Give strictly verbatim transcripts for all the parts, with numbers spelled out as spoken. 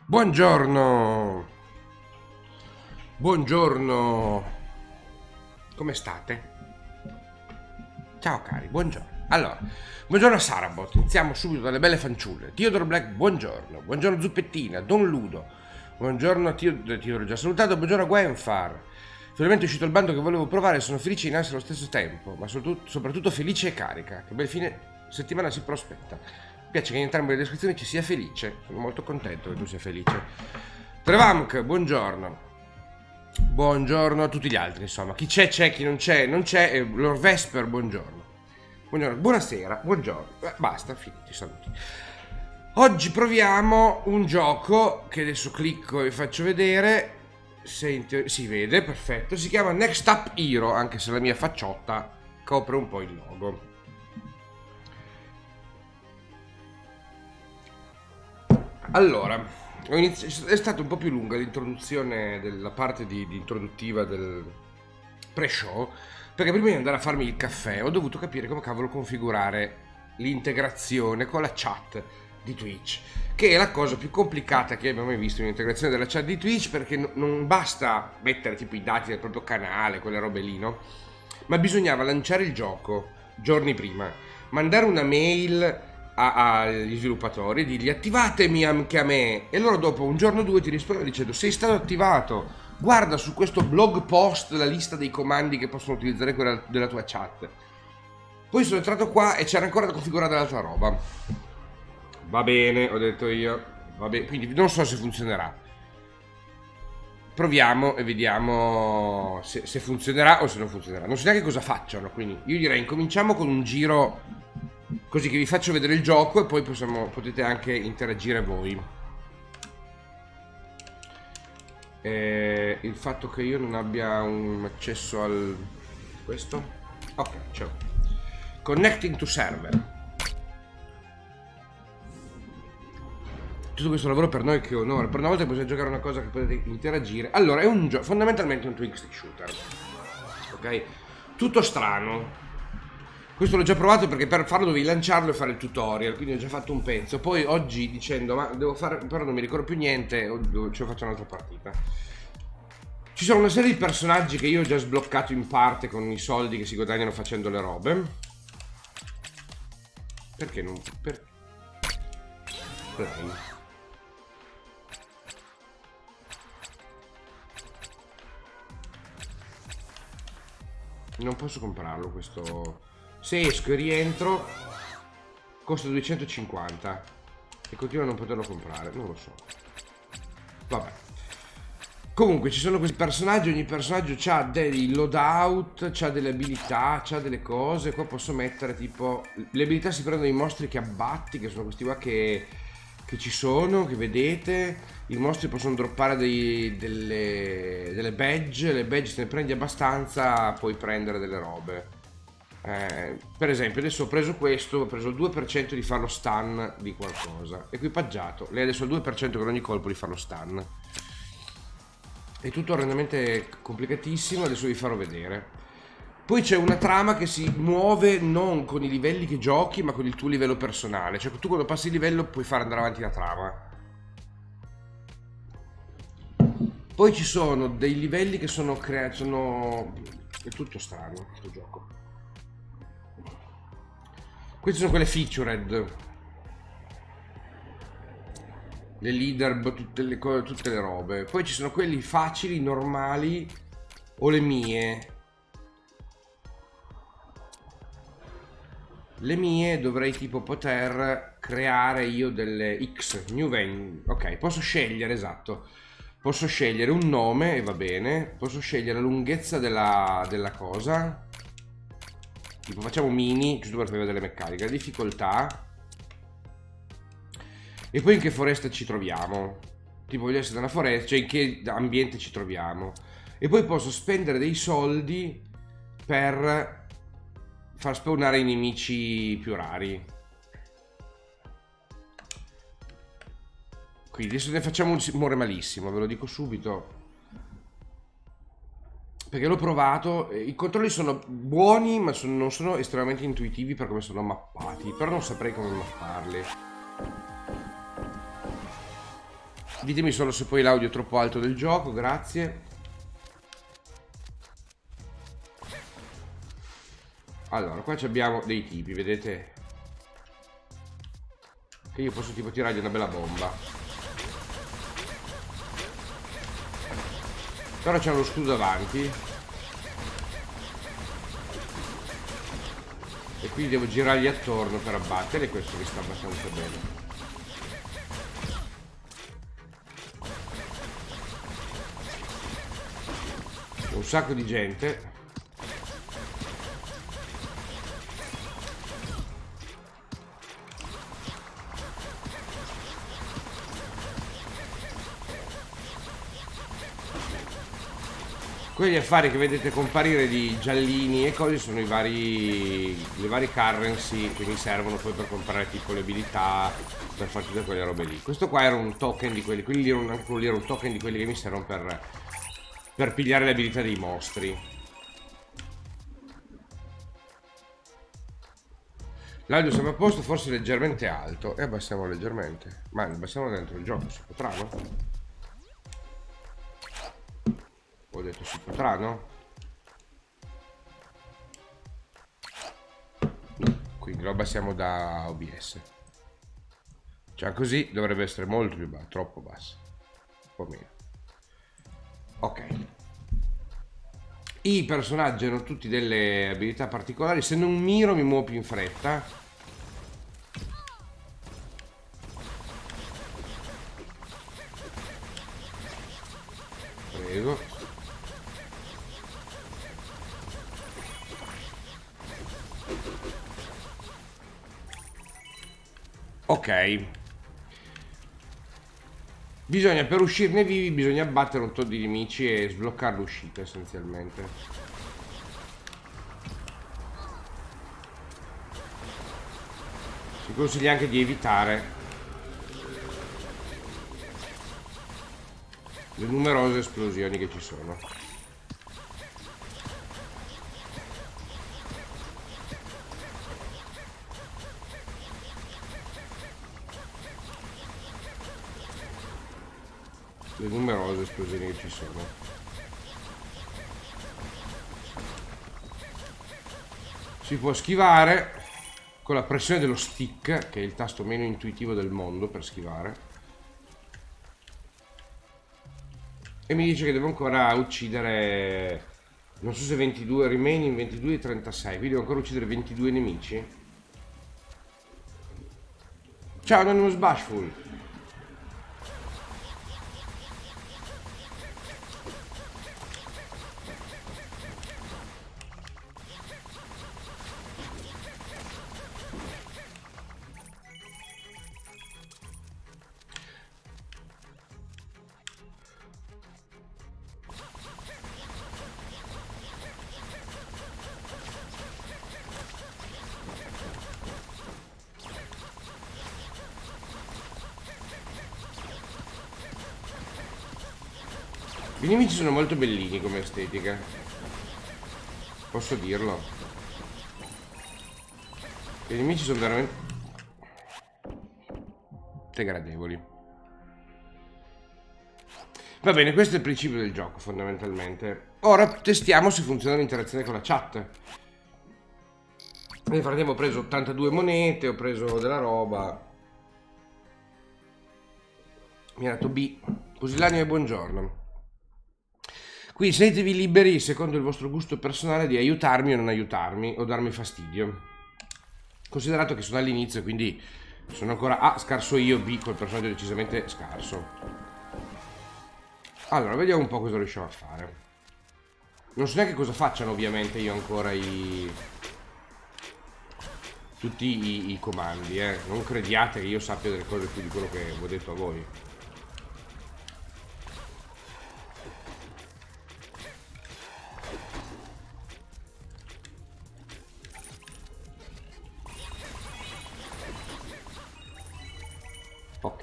Buongiorno, buongiorno, come state? Ciao cari, buongiorno. Allora, buongiorno a Sarabot, iniziamo subito dalle belle fanciulle. Theodore Black, buongiorno, buongiorno Zuppettina, Don Ludo, buongiorno a Theodore, Theodore già salutato, buongiorno a Gwenfar. Finalmente è uscito il bando che volevo provare e sono felice e in ansia allo stesso tempo, ma soprattutto felice e carica. Che bel fine settimana si prospetta. Mi piace che in entrambe le descrizioni ci sia felice, sono molto contento che tu sia felice. Trevamk, buongiorno. Buongiorno a tutti gli altri, insomma. Chi c'è c'è, chi non c'è non c'è. E Lord Vesper, buongiorno. Buongiorno, buonasera, buongiorno. Eh, basta, finiti i saluti. Oggi proviamo un gioco che adesso clicco e vi faccio vedere. Se si vede, perfetto. Si chiama Next Up Hero, anche se la mia facciotta copre un po' il logo. Allora, è stata un po' più lunga l'introduzione della parte di, di introduttiva del pre-show, perché prima di andare a farmi il caffè ho dovuto capire come cavolo configurare l'integrazione con la chat di Twitch, che è la cosa più complicata che abbiamo mai visto, l'integrazione della chat di Twitch, perché no, non basta mettere tipo i dati del proprio canale, quelle robe lì, no? Ma bisognava lanciare il gioco giorni prima, mandare una mail agli sviluppatori e dirgli attivatemi anche a me, e loro dopo un giorno o due ti rispondono dicendo sei stato attivato, guarda su questo blog post la lista dei comandi che possono utilizzare quella della tua chat. Poi sono entrato qua e c'era ancora da configurare l'altra roba. Va bene, ho detto io, va bene, quindi non so se funzionerà, proviamo e vediamo se, se funzionerà o se non funzionerà. Non so neanche cosa facciano, quindi io direi incominciamo con un giro così che vi faccio vedere il gioco e poi possiamo, potete anche interagire voi. E il fatto che io non abbia un accesso al questo, ok, ciao. Connecting to server. Tutto questo lavoro per noi che onore, per una volta possiamo giocare una cosa che potete interagire. Allora, è un gioco fondamentalmente un twin stick shooter, ok, tutto strano. Questo l'ho già provato perché per farlo dovevi lanciarlo e fare il tutorial, quindi ho già fatto un pezzo. Poi oggi dicendo ma devo fare, però non mi ricordo più niente, ci ho fatto un'altra partita. Ci sono una serie di personaggi che io ho già sbloccato in parte con i soldi che si guadagnano facendo le robe. Perché non... Per... Play. Non posso comprarlo questo... Se esco e rientro costa duecentocinquanta e continuo a non poterlo comprare, non lo so. Vabbè. Comunque ci sono questi personaggi, ogni personaggio ha dei loadout, ha delle abilità, ha delle cose. Qua posso mettere tipo... Le abilità si prendono i mostri che abbatti, che sono questi qua che, che ci sono, che vedete. I mostri possono droppare dei, delle, delle badge, le badge se ne prendi abbastanza puoi prendere delle robe. Eh, per esempio adesso ho preso questo, ho preso il due per cento di farlo stun di qualcosa, equipaggiato, lei adesso ha il due per cento con ogni colpo di farlo stun. È tutto orrendemente complicatissimo, adesso vi farò vedere. Poi c'è una trama che si muove non con i livelli che giochi ma con il tuo livello personale, cioè tu quando passi il livello puoi fare andare avanti la trama. Poi ci sono dei livelli che sono creati, sono... è tutto strano questo gioco. Queste sono quelle featured, le leader, tutte le, tutte le robe. Poi ci sono quelli facili, normali o le mie. Le mie dovrei tipo poter creare io delle X, new venue. Ok, posso scegliere, esatto. Posso scegliere un nome e va bene. Posso scegliere la lunghezza della, della cosa. Tipo facciamo mini, giusto per far vedere le meccaniche, la difficoltà. E poi in che foresta ci troviamo. Tipo voglio essere nella foresta, cioè in che ambiente ci troviamo. E poi posso spendere dei soldi per far spawnare i nemici più rari. Quindi adesso ne facciamo un... muore malissimo, ve lo dico subito. Perché l'ho provato, i controlli sono buoni ma sono, non sono estremamente intuitivi per come sono mappati. Però non saprei come mapparli. Ditemi solo se poi l'audio è troppo alto del gioco, grazie. Allora, qua abbiamo dei tipi, vedete? Che io posso tipo tirargli una bella bomba. Però c'è lo scudo davanti. E quindi devo girargli attorno per abbattere, e questo mi sta abbastanza bene. Un sacco di gente. Quegli affari che vedete comparire di giallini e cose sono i vari le varie currency che mi servono poi per comprare tipo le abilità, per fare tutte quelle robe lì. Questo qua era un token di quelli, quelli lì era un, anche quello lì era un token di quelli che mi servono per, per pigliare le abilità dei mostri. L'audio sembra a posto, forse leggermente alto. E abbassiamo leggermente. Ma abbassiamo dentro il gioco, si potrà, no? Ho detto si potrà, no? No, quindi lo abbassiamo da O B S. Cioè così dovrebbe essere molto più basso, troppo basso. Un po' meno. Ok. I personaggi hanno tutti delle abilità particolari. Se non miro mi muovo più in fretta. Prego. Ok. Bisogna, per uscirne vivi, bisogna abbattere un tot di nemici e sbloccare l'uscita essenzialmente. Si consiglia anche di evitare le numerose esplosioni che ci sono. Le numerose esplosioni che ci sono. Si può schivare con la pressione dello stick, che è il tasto meno intuitivo del mondo per schivare. E mi dice che devo ancora uccidere, non so se ventidue, remaining ventidue e trentasei, quindi devo ancora uccidere ventidue nemici. Ciao Anonymous Bashful. I nemici sono molto bellini come estetica, posso dirlo. I nemici sono veramente gradevoli. Va bene, questo è il principio del gioco fondamentalmente. Ora testiamo se funziona l'interazione con la chat. Nel frattempo ho preso ottantadue monete, ho preso della roba. Mi ha dato B. Pusillanime, buongiorno. Qui sentitevi liberi, secondo il vostro gusto personale, di aiutarmi o non aiutarmi, o darmi fastidio. Considerato che sono all'inizio, quindi sono ancora A, scarso io, B, col personaggio decisamente scarso. Allora, vediamo un po' cosa riusciamo a fare. Non so neanche cosa facciano, ovviamente, io ancora i... tutti i, i comandi, eh. Non crediate che io sappia delle cose più di quello che ho detto a voi. Ok.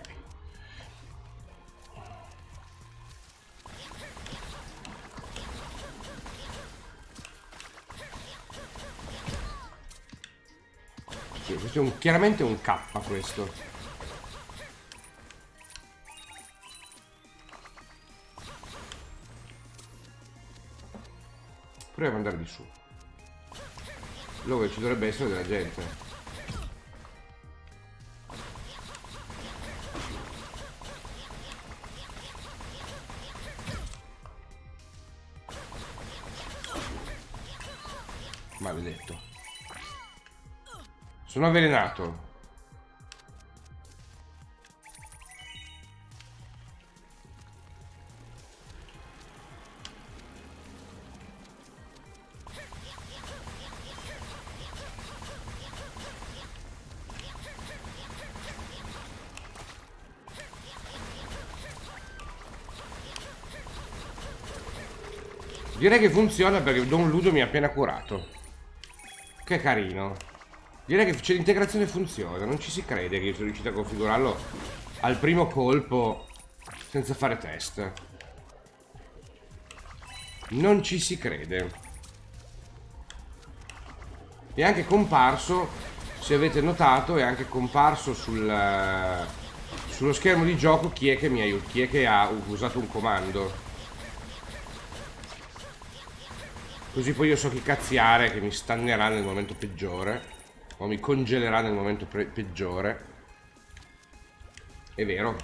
Sì, questo è un, chiaramente un K questo. Proviamo ad andare di su. Dove ci dovrebbe essere della gente. Maledetto. Sono avvelenato. Direi che funziona perché Don Ludo mi ha appena curato. Che carino. Direi che c'è l'integrazione funziona. Non ci si crede che io sono riuscito a configurarlo al primo colpo senza fare test. Non ci si crede. È anche comparso, se avete notato, è anche comparso sul, sullo schermo di gioco chi è che mi aiuta, chi è che ha usato un comando. Così poi io so chi cazziare, che mi stannerà nel momento peggiore. O mi congelerà nel momento peggiore. È vero.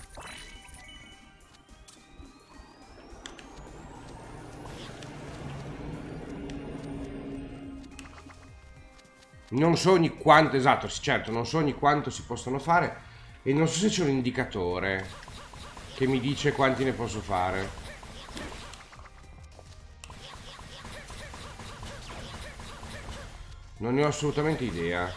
Non so ogni quanto, esatto, certo, non so ogni quanto si possono fare. E non so se c'è un indicatore che mi dice quanti ne posso fare. Non ne ho assolutamente idea.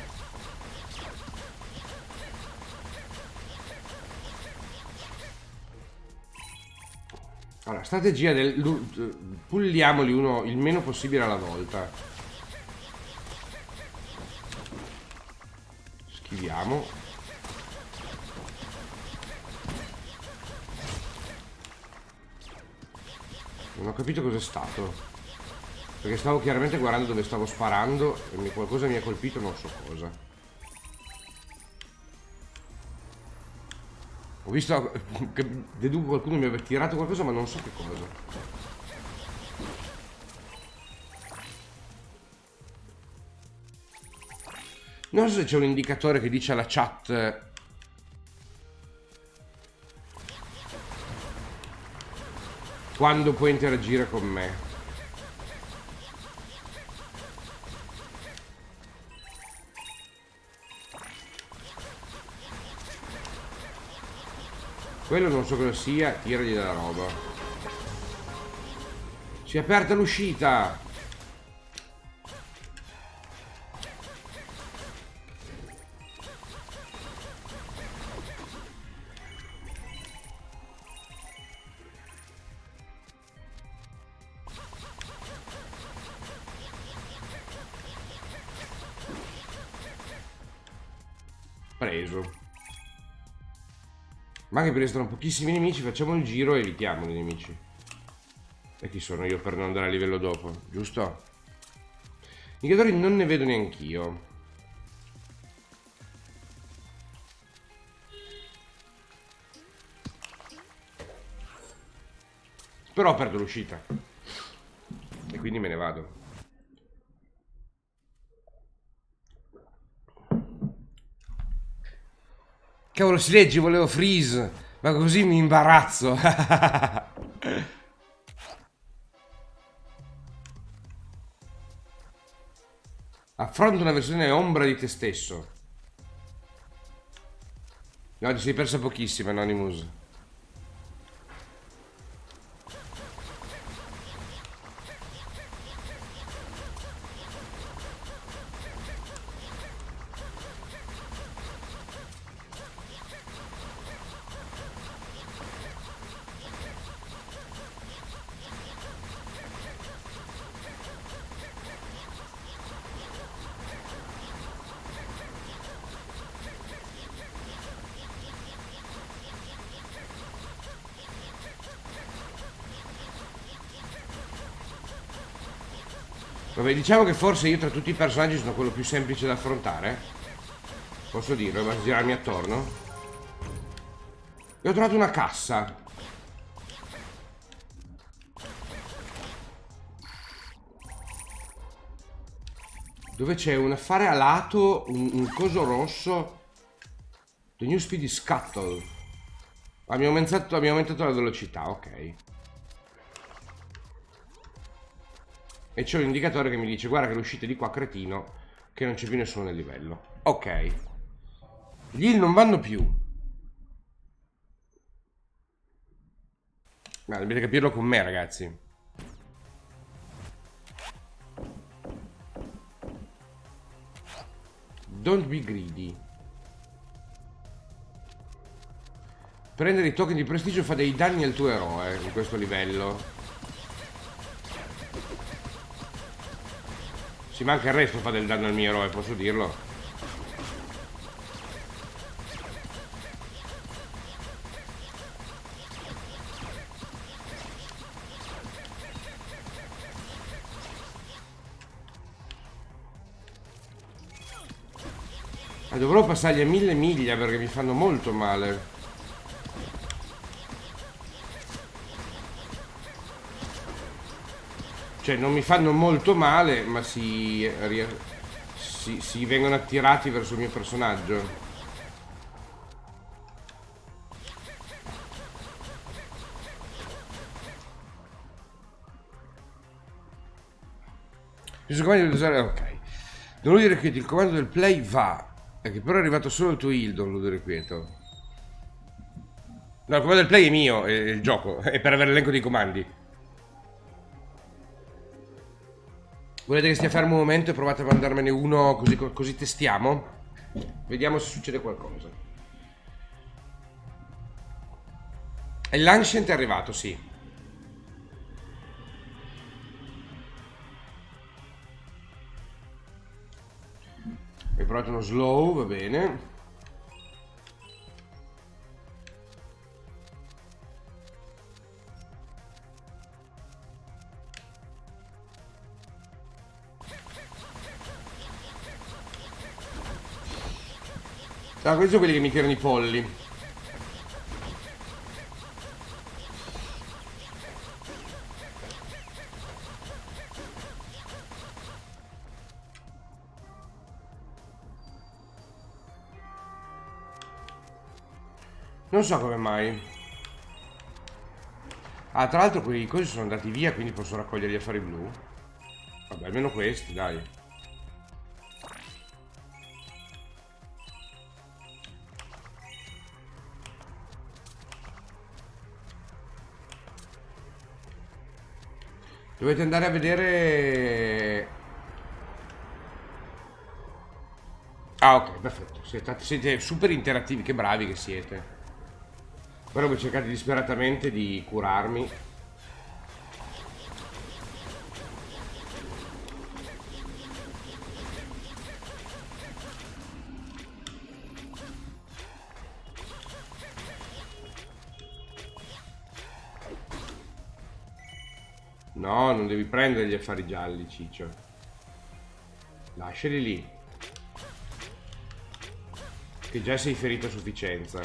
Allora, strategia del... pulliamoli uno il meno possibile alla volta. Schiviamo. Non ho capito cos'è stato. Perché stavo chiaramente guardando dove stavo sparando e qualcosa mi ha colpito, non so cosa. Ho visto che deduco qualcuno mi aveva tirato qualcosa, ma non so che cosa. Non so se c'è un indicatore che dice alla chat quando puoi interagire con me. Quello non so cosa sia, tiragli della roba. Si è aperta l'uscita. Preso. Ma che restano pochissimi nemici, facciamo il giro e evitiamo i nemici. E chi sono io per non andare a livello dopo, giusto? I giocatori non ne vedo neanch'io. Però perdo l'uscita. E quindi me ne vado. Cavolo, si legge, volevo freeze, ma così mi imbarazzo. Affronta una versione ombra di te stesso. No, ti sei persa pochissimo, Anonymous. Vabbè, diciamo che forse io tra tutti i personaggi sono quello più semplice da affrontare. Posso dirlo, basta girarmi attorno. E ho trovato una cassa. Dove c'è un affare a lato, un, un coso rosso. The new speed is scuttle. Abbiamo aumentato, abbiamo aumentato la velocità, ok. E c'è un indicatore che mi dice guarda che le uscite di qua, cretino, che non c'è più nessuno nel livello. Ok. Gli heal non vanno più. Ma dovete capirlo con me, ragazzi. Don't be greedy. Prendere i token di prestigio fa dei danni al tuo eroe in questo livello. Sì, ma anche il resto fa del danno al mio eroe, posso dirlo. Ma dovrò passargli a mille miglia perché mi fanno molto male. Cioè non mi fanno molto male, ma si, si, si vengono attirati verso il mio personaggio. Il comando di usare. Ok. Download irrequieto, il comando del play va. È che però è arrivato solo il tuo heal, download irrequieto. No, il comando del play è mio, è il gioco, è per avere l'elenco dei comandi. Volete che stia fermo un momento e provate a mandarmene uno così, così testiamo? Vediamo se succede qualcosa. E l'Ancient è arrivato, sì. Hai provato uno slow, va bene. Ah, questi sono quelli che mi tirano i polli. Non so come mai. Ah, tra l'altro quei cosi sono andati via, quindi posso raccogliere gli affari blu. Vabbè, almeno questi, dai. Dovete andare a vedere. Ah, ok, perfetto. Siete, siete super interattivi, che bravi che siete. Però voi cercate disperatamente di curarmi. No, non devi prendere gli affari gialli, ciccio. Lasciali lì. Che già sei ferito a sufficienza.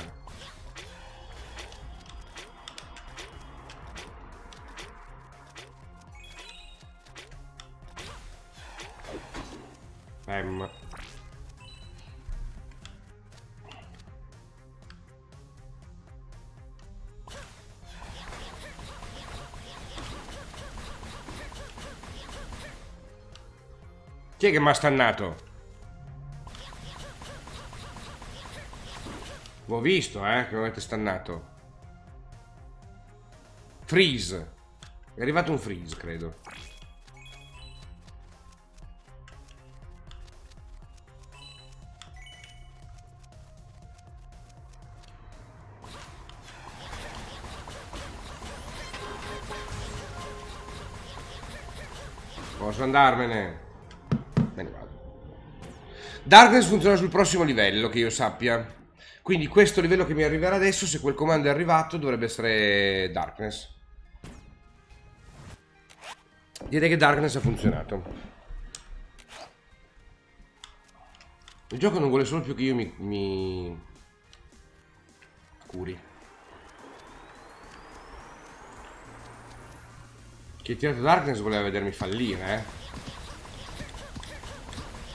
Pam. Chi è che mi ha stannato? L'ho visto, eh, che mi avete stannato. Freeze. È arrivato un freeze, credo. Posso andarmene? Me ne vado. Darkness funziona sul prossimo livello, che io sappia. Quindi questo livello che mi arriverà adesso, se quel comando è arrivato, dovrebbe essere Darkness. Direi che Darkness ha funzionato. Il gioco non vuole solo più che io mi, mi... curi. Chi ha tirato Darkness voleva vedermi fallire, eh.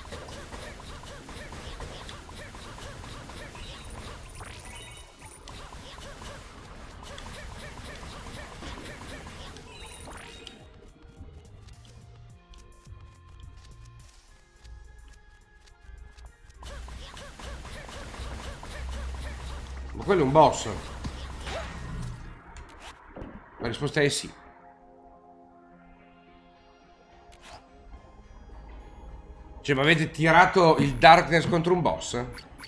Ma quello è un boss. La risposta è sì. Cioè, ma avete tirato il Darkness contro un boss?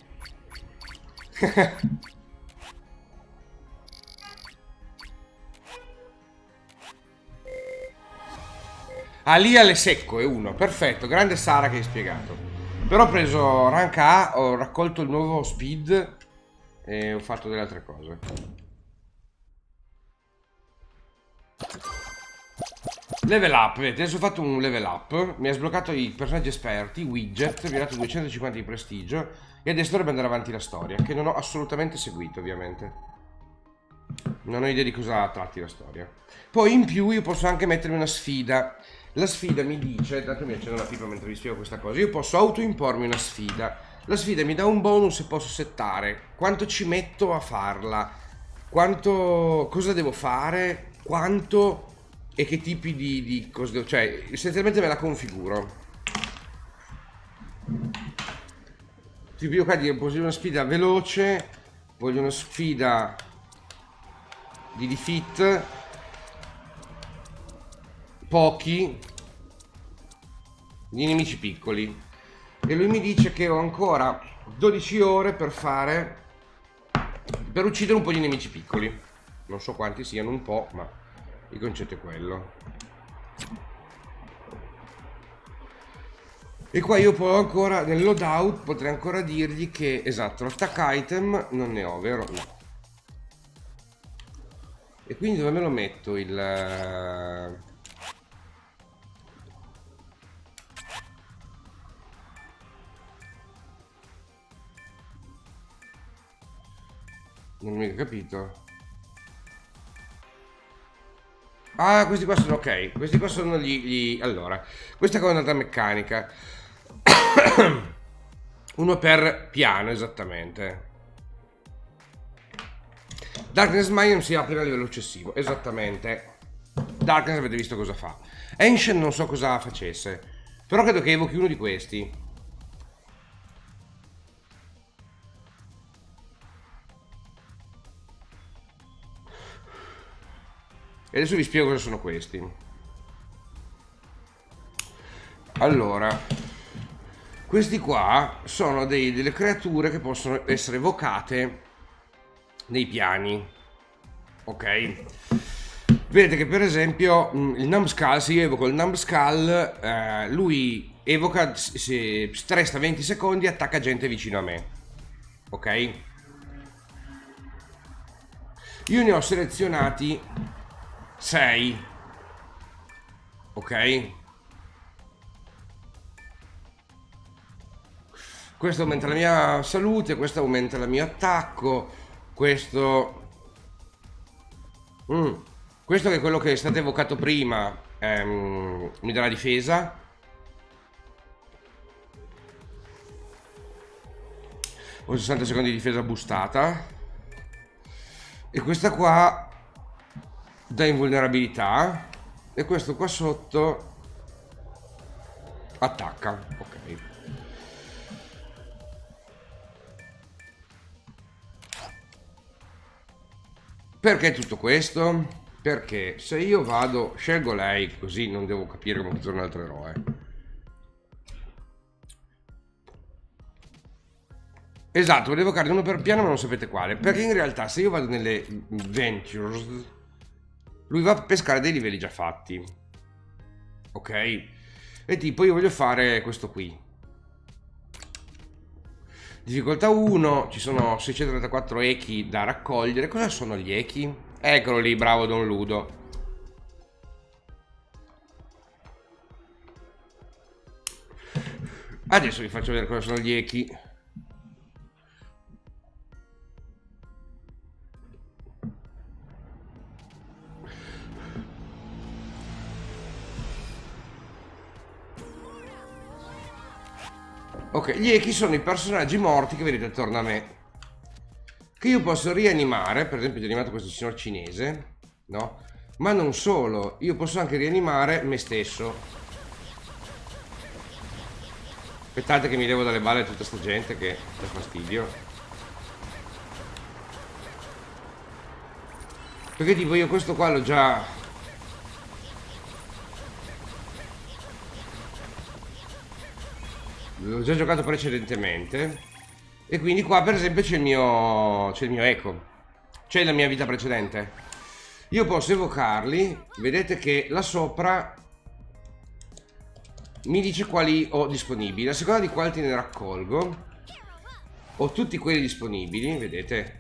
Ah, lì alle secco è uno. Perfetto, grande Sara che hai spiegato. Però ho preso rank A, ho raccolto il nuovo speed e ho fatto delle altre cose. Level up, vedete, adesso ho fatto un level up. Mi ha sbloccato i personaggi esperti, widget, mi ha dato duecentocinquanta di prestigio. E adesso dovrebbe andare avanti la storia, che non ho assolutamente seguito, ovviamente. Non ho idea di cosa tratti la storia. Poi in più io posso anche mettermi una sfida. La sfida mi dice, tanto mi accendo la pipa mentre vi spiego questa cosa, io posso autoimpormi una sfida. La sfida mi dà un bonus e posso settare quanto ci metto a farla, quanto, cosa devo fare, quanto e che tipi di, di cose devo, cioè essenzialmente me la configuro. Tipo io qua voglio una sfida veloce, voglio una sfida di defeat, pochi, di nemici piccoli, e lui mi dice che ho ancora dodici ore per fare, per uccidere un po' di nemici piccoli. Non so quanti siano, un po', ma il concetto è quello. E qua io poi ancora nel loadout potrei ancora dirgli che, esatto, l'attack item non ne ho, vero? No. E quindi dove me lo metto il... Non mi ho capito. Ah, questi qua sono ok. Questi qua sono gli... gli... Allora, questa qua è un'altra meccanica. Uno per piano, esattamente. Darkness Mine si apre a livello successivo, esattamente. Darkness avete visto cosa fa. Ancient non so cosa facesse, però credo che evochi uno di questi. E adesso vi spiego cosa sono questi. Allora, questi qua sono dei, delle creature che possono essere evocate nei piani. Ok? Vedete che per esempio il Numbskull, se io evoco il Numbskull, eh, lui evoca, se resta venti secondi, attacca gente vicino a me. Ok? Io ne ho selezionati sei. Ok? Questo aumenta la mia salute, questo aumenta il mio attacco, questo... Mm. Questo che è quello che è stato evocato prima, ehm, mi dà la difesa. Ho sessanta secondi di difesa boostata. E questa qua dà invulnerabilità. E questo qua sotto attacca. Ok. Perché tutto questo? Perché se io vado, scelgo lei, così non devo capire come funziona un altro eroe. Esatto, volevo evocare uno per piano ma non sapete quale. Perché in realtà se io vado nelle Ventures, lui va a pescare dei livelli già fatti. Ok? E tipo io voglio fare questo qui. Difficoltà uno, ci sono seicentotrentaquattro echi da raccogliere. Cosa sono gli echi? Eccolo lì, bravo Don Ludo. Adesso vi faccio vedere cosa sono gli echi. Ok, gli echi sono i personaggi morti che vedete attorno a me, che io posso rianimare. Per esempio ho rianimato questo signor cinese, no? Ma non solo, io posso anche rianimare me stesso. Aspettate che mi levo dalle balle tutta sta gente che dà fastidio. Perché tipo io questo qua l'ho già... L'ho già giocato precedentemente. E quindi qua per esempio c'è il mio... c'è il mio eco. C'è la mia vita precedente. Io posso evocarli. Vedete che là sopra mi dice quali ho disponibili. A seconda di quanti ne raccolgo, ho tutti quelli disponibili, vedete?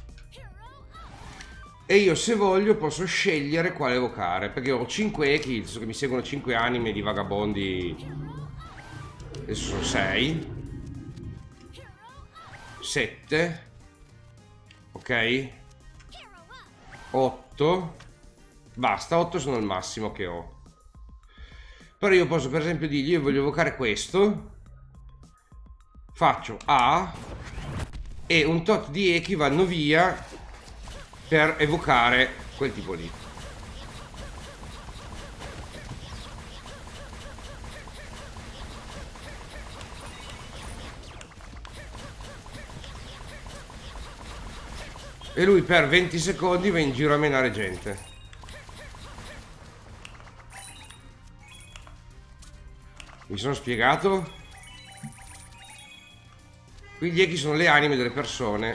E io se voglio posso scegliere quale evocare, perché ho cinque echi, so che mi seguono cinque anime di vagabondi. Adesso sono sei, sette, ok, otto, basta, otto sono il massimo che ho. Però io posso per esempio dirgli, io voglio evocare questo, faccio A e un tot di echi vanno via per evocare quel tipo lì. E lui per venti secondi va in giro a menare gente. Mi sono spiegato? Qui gli echi sono le anime delle persone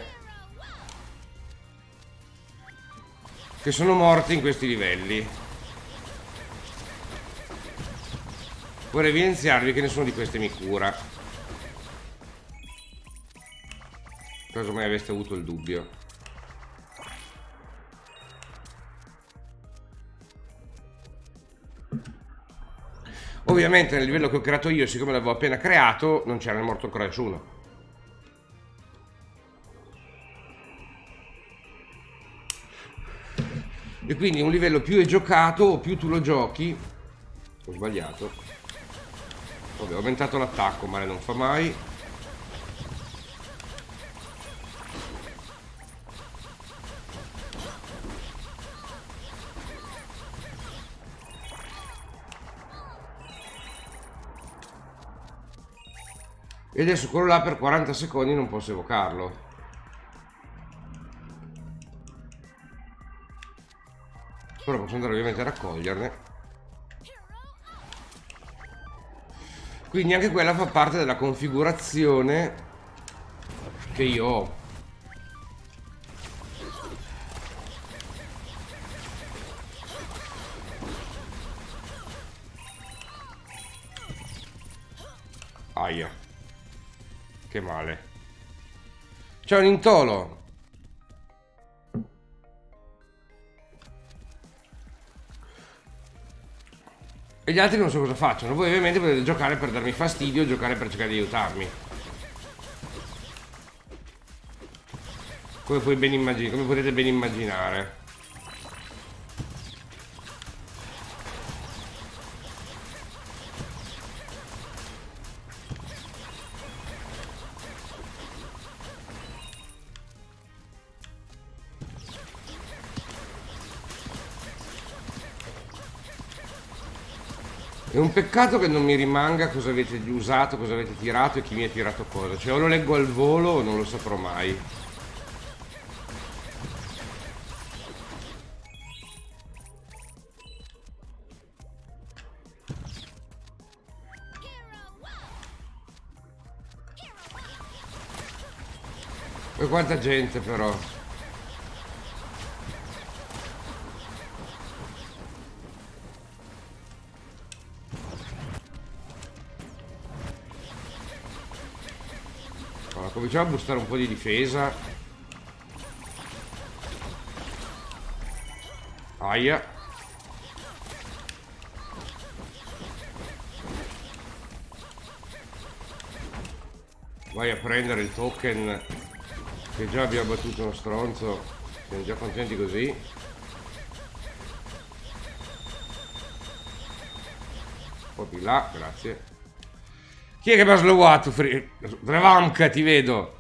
che sono morte in questi livelli. Vorrei evidenziarvi che nessuno di queste mi cura. Caso mai aveste avuto il dubbio. Ovviamente nel livello che ho creato io, siccome l'avevo appena creato, non c'era morto ancora nessuno. E quindi un livello più è giocato o più tu lo giochi. Ho sbagliato. Vabbè, ho aumentato l'attacco, male non fa mai. E adesso quello là per quaranta secondi non posso evocarlo. Però posso andare ovviamente a raccoglierne. Quindi anche quella fa parte della configurazione che io ho. Aia. Che male. C'è un intolo. E gli altri non so cosa facciano. Voi ovviamente potete giocare per darmi fastidio, giocare per cercare di aiutarmi. Come puoi ben immaginare, come potete ben immaginare. È un peccato che non mi rimanga cosa avete usato, cosa avete tirato e chi mi ha tirato cosa. Cioè o lo leggo al volo o non lo saprò mai. E quanta gente però. Cominciamo a boostare un po' di difesa. Aia. Vai a prendere il token che già abbiamo battuto uno stronzo. Siamo già contenti così. Un po' di là, grazie. Chi è che mi ha slowato? Drevanka, ti vedo.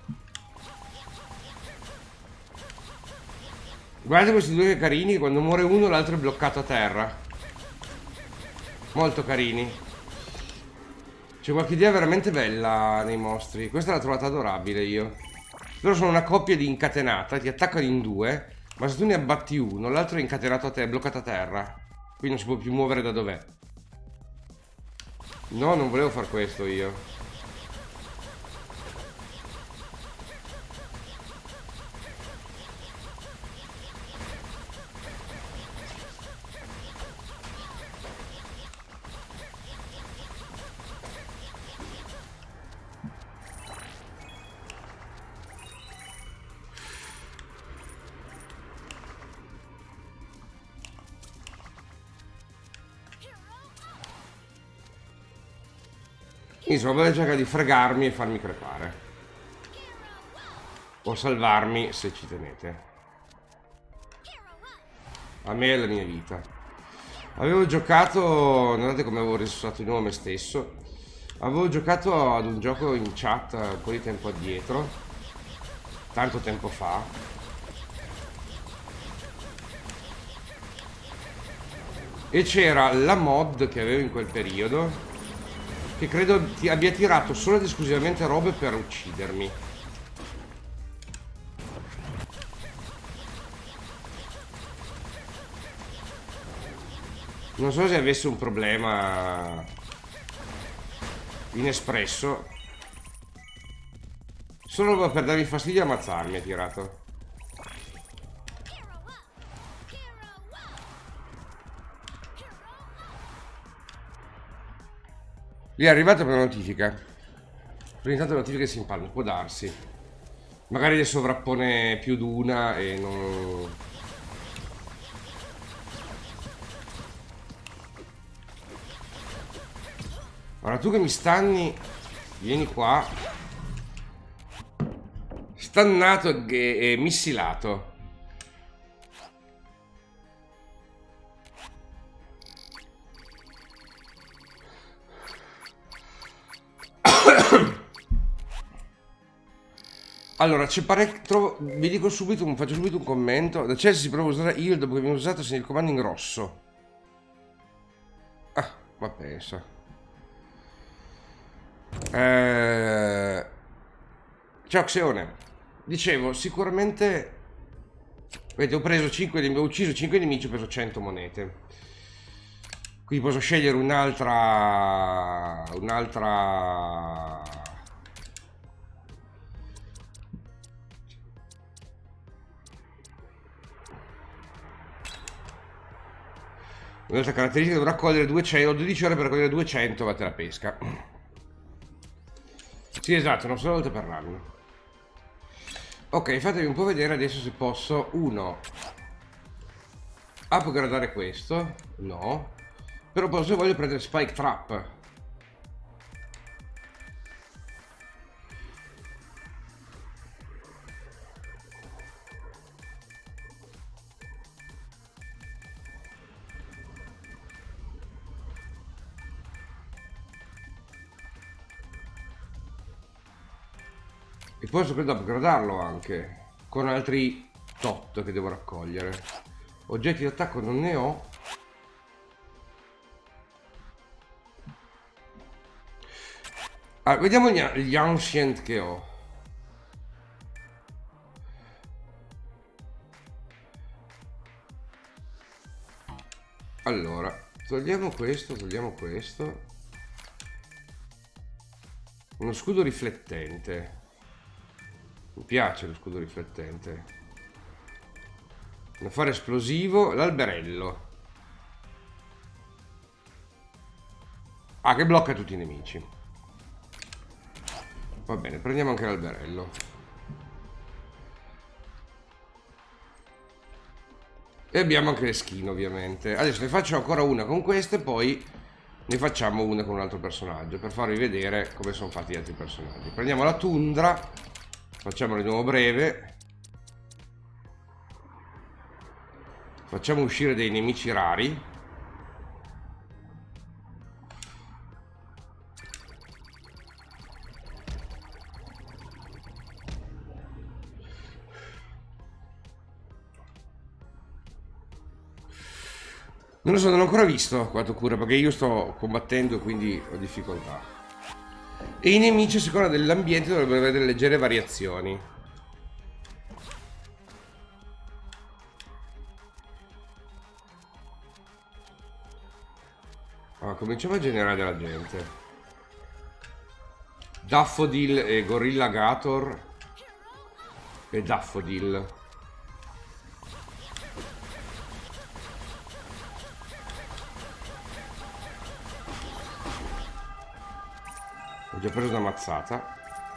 Guardate questi due carini, quando muore uno l'altro è bloccato a terra. Molto carini. C'è qualche idea veramente bella nei mostri. Questa l'ho trovata adorabile io. Loro sono una coppia di incatenata, ti attaccano in due, Ma se tu ne abbatti uno, l'altro è incatenato a te, è bloccato a terra. Quindi non si può più muovere da dov'è. No, non volevo far questo io. Insomma, vuole cercare di fregarmi e farmi crepare. O salvarmi se ci tenete. A me e la mia vita. Avevo giocato, guardate come avevo risuscitato di nuovo me stesso. Avevo giocato ad un gioco in chat un po' di tempo addietro. Tanto tempo fa. E c'era la mod che avevo in quel periodo, che credo ti abbia tirato solo ed esclusivamente robe per uccidermi. Non so se avesse un problema inespresso. Solo per darmi fastidio e ammazzarmi ha tirato. Lì è arrivata per notifica. Ogni tanto le notifiche si impallano, può darsi. Magari le sovrappone più d'una e non... Ora tu che mi stanni, vieni qua. Stannato e, e missilato. Allora, c'è parecchio. Vi dico subito, faccio subito un commento. Da Chelsea si prova a usare heal dopo che viene usato segna il comando in rosso. Ah, ma pensa. Eh... Ciao Xeone. Dicevo, sicuramente. Vedete, ho preso cinque nemici, ho ucciso cinque nemici, ho preso cento monete. Quindi posso scegliere un'altra. Un'altra. Un'altra caratteristica dovrà raccogliere duecento, ho dodici ore per raccogliere duecento, vate la pesca. Sì, esatto, non solo volte per l'anno. Ok, fatevi un po' vedere adesso se posso. Uno. Upgradare questo. No. Però posso, se voglio, prendere Spike Trap. E posso credo upgradarlo anche con altri tot che devo raccogliere. Oggetti di attacco non ne ho. Allora, vediamo gli, gli ancient che ho. Allora, togliamo questo, togliamo questo. Uno scudo riflettente. Mi piace lo scudo riflettente. Un affare esplosivo. L'alberello. Ah, che blocca tutti i nemici. Va bene, prendiamo anche l'alberello. E abbiamo anche le skin, ovviamente. Adesso ne faccio ancora una con queste, poi ne facciamo una con un altro personaggio, per farvi vedere come sono fatti gli altri personaggi. Prendiamo la tundra. Facciamolo di nuovo breve. Facciamo uscire dei nemici rari. Non lo so, non ho ancora visto quanto cura, perché io sto combattendo, quindi ho difficoltà. E i nemici a seconda dell'ambiente dovrebbero avere delle leggere variazioni. Ah, cominciamo a generare della gente. Daffodil e Gorilla Gator e Daffodil. Ho già preso una mazzata.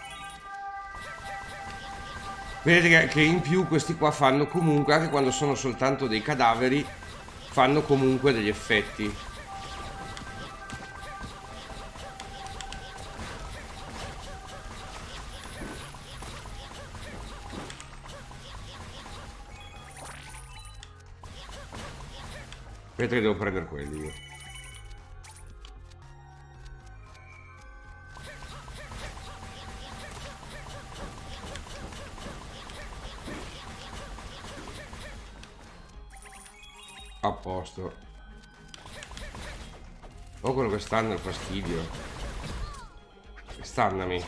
Vedete che, che in più questi qua fanno comunque, anche quando sono soltanto dei cadaveri, fanno comunque degli effetti. Vedete che devo prendere quelli io. A posto. Oh, quello che stanno il fastidio. Stannami.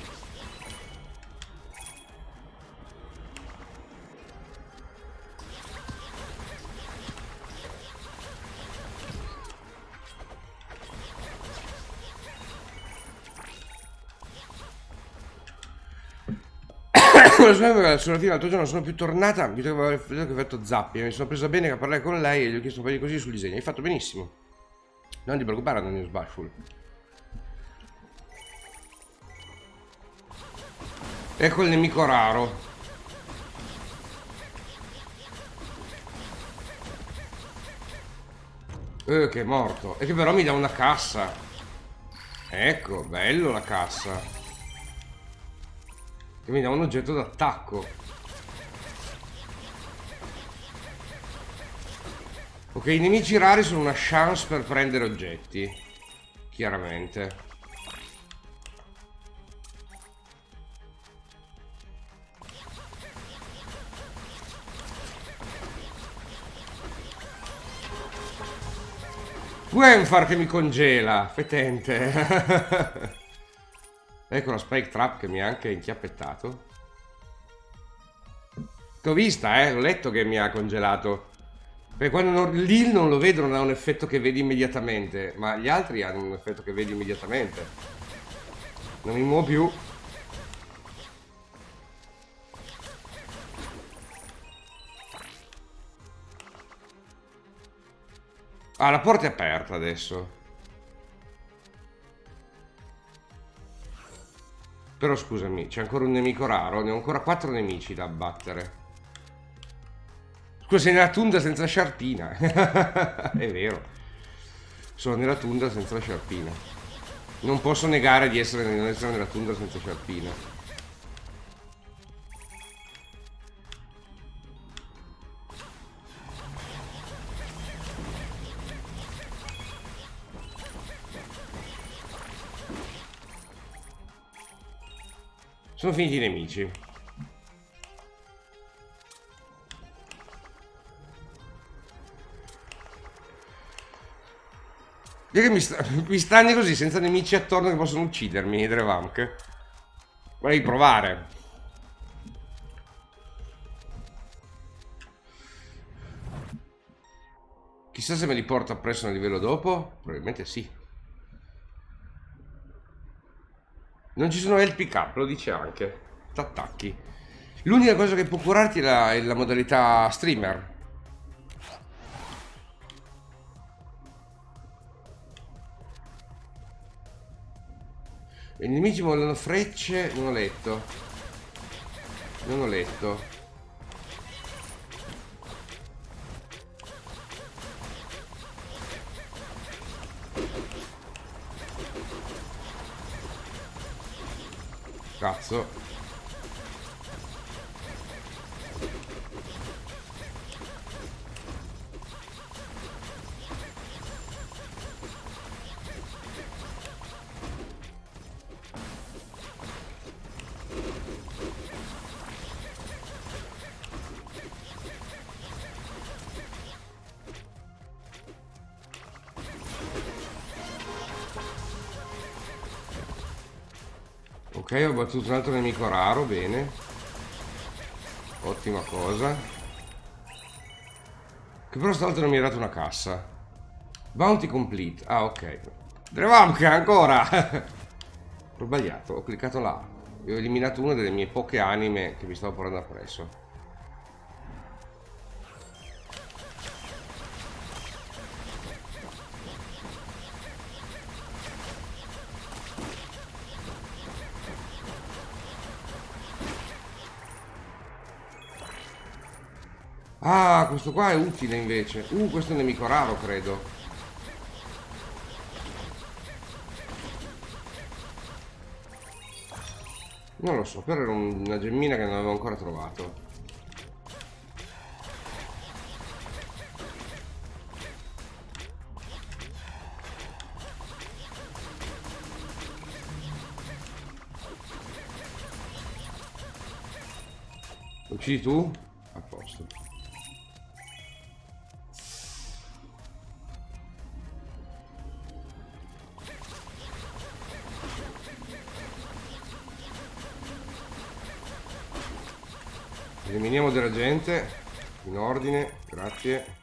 Sulla fine l'altro giorno sono più tornata, mi trovo che avevo fatto zapping, mi sono presa bene a parlare con lei e gli ho chiesto un po' di così sul disegno. Hai fatto benissimo. Non ti preoccupare, non è sbashful. Ecco il nemico raro. Eh, che è morto. E che però mi dà una cassa. Ecco, bello la cassa. Che mi dà un oggetto d'attacco. Ok, i nemici rari sono una chance per prendere oggetti. Chiaramente. Gwenfar che mi congela. Fetente. Ecco la Spike Trap che mi ha anche inchiappettato. L'ho vista, eh. Ho letto che mi ha congelato. Perché quando non, lì non lo vedo, non ha un effetto che vedi immediatamente. Ma gli altri hanno un effetto che vedi immediatamente. Non mi muovo più. Ah, la porta è aperta adesso. Però scusami, c'è ancora un nemico raro. Ne ho ancora quattro nemici da abbattere. Scusa, sei nella tundra senza sciarpina. È vero. Sono nella tundra senza la sciarpina. Non posso negare di essere, non essere nella tundra senza sciarpina. Sono finiti i nemici. Io che mi, sta, mi stanno così senza nemici attorno che possono uccidermi, Drevamk. Vorrei provare. Chissà se me li porto appresso nel livello dopo. Probabilmente sì. Non ci sono health pick up, lo dice anche. T'attacchi. L'unica cosa che può curarti è la, è la modalità streamer. I nemici vogliono frecce. Non ho letto. Non ho letto. Cazzo. Ok, ho battuto un altro nemico raro, bene. Ottima cosa. Che però stavolta non mi ha dato una cassa. Bounty complete. Ah, ok. Drevamka ancora. Ho sbagliato, ho cliccato là. E ho eliminato una delle mie poche anime che mi stavo portando appresso. Ah, questo qua è utile invece. Uh, questo è un nemico raro, credo. Non lo so, però era una gemmina che non avevo ancora trovato. Lo uccidi tu? A posto. Eliminiamo della gente. In ordine, grazie.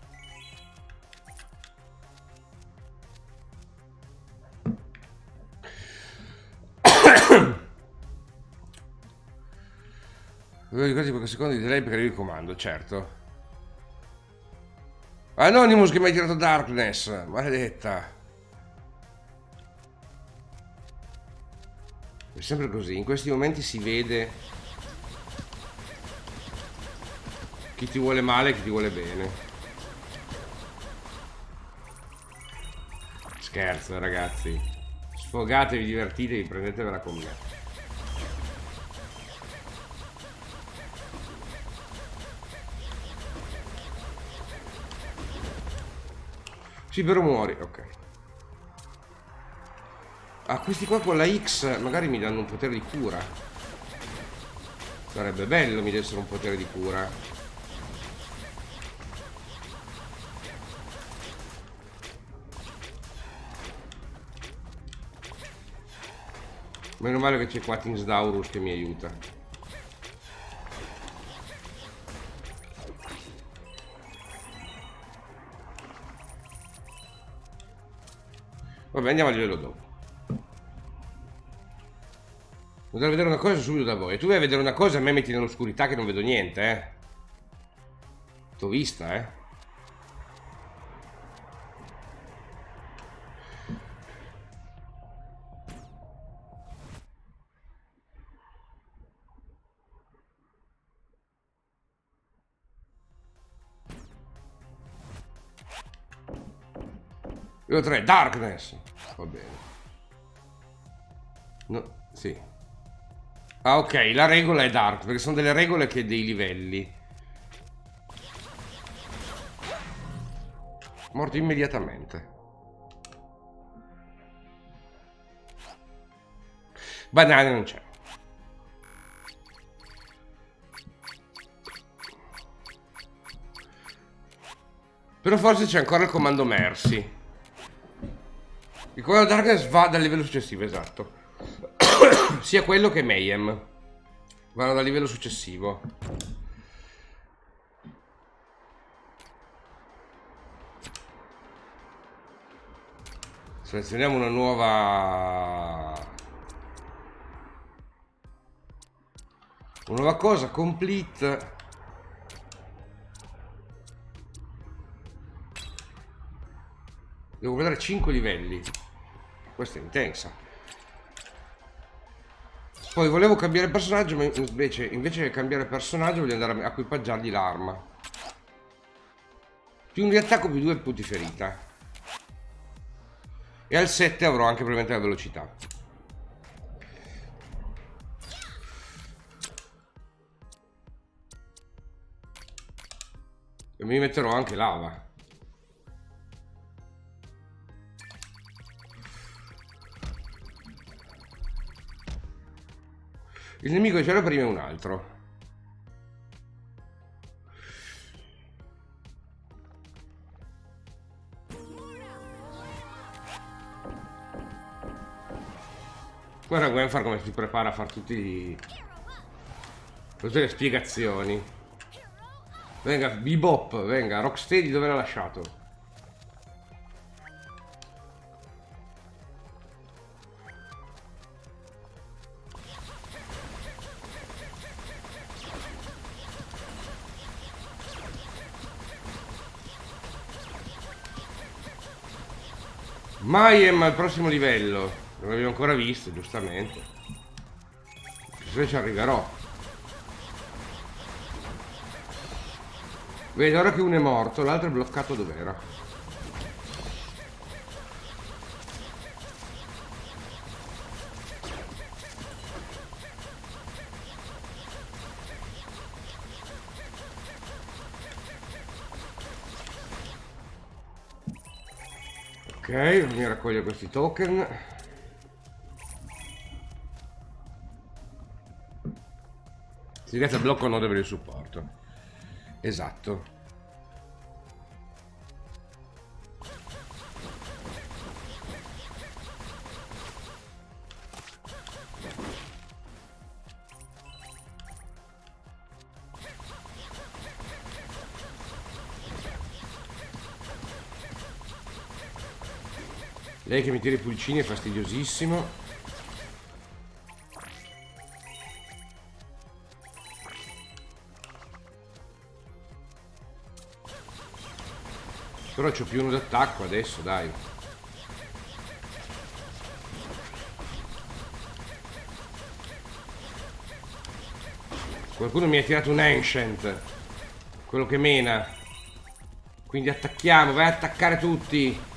Avevo ricordi pochi secondi di lei perché io il comando, certo. Anonymous che mi hai tirato Darkness, maledetta. È sempre così, in questi momenti si vede chi ti vuole male e chi ti vuole bene. Scherzo ragazzi, sfogatevi, divertitevi, prendetevela con me. Sì, però muori, ok. Ah, questi qua con la X magari mi danno un potere di cura. Sarebbe bello mi dessero un potere di cura. Meno male che c'è qua Tinsdaurus che mi aiuta. Vabbè, andiamo a livello dopo. Potrei vedere una cosa subito da voi. E tu vai a vedere una cosa e a me metti nell'oscurità che non vedo niente, eh. T'ho vista, eh. Io ho tre, Darkness. Va bene. No, sì. Ah, ok, la regola è Dark, perché sono delle regole che dei livelli. Morto immediatamente. Banane non c'è. Però forse c'è ancora il comando Mercy. Il comando Darkness va dal livello successivo, esatto. Sia quello che Mayhem vanno dal livello successivo. Selezioniamo una nuova una nuova cosa, complete. Devo vedere cinque livelli. Questa è intensa. Poi volevo cambiare personaggio, ma invece, invece che cambiare personaggio voglio andare a equipaggiargli l'arma. Più un riattacco più due punti ferita. E al sette avrò anche probabilmente la velocità. E mi metterò anche lava. Il nemico che c'era prima è un altro. Guarda Gwenfar come si prepara a fare tutti tutte le spiegazioni. Venga, Bebop, venga, Rocksteady dove l'ha lasciato? Mayhem al prossimo livello. Non l'abbiamo ancora visto, giustamente. Se ci arriverò. Vedi, ora che uno è morto, l'altro è bloccato dov'era. Ok, mi raccoglio questi token. Si resta blocco node per il supporto. Esatto. Lei che mi tira i pulcini è fastidiosissimo. Però c'ho più uno d'attacco adesso, dai. Qualcuno mi ha tirato un Ancient. Quello che mena. Quindi attacchiamo, vai a attaccare tutti.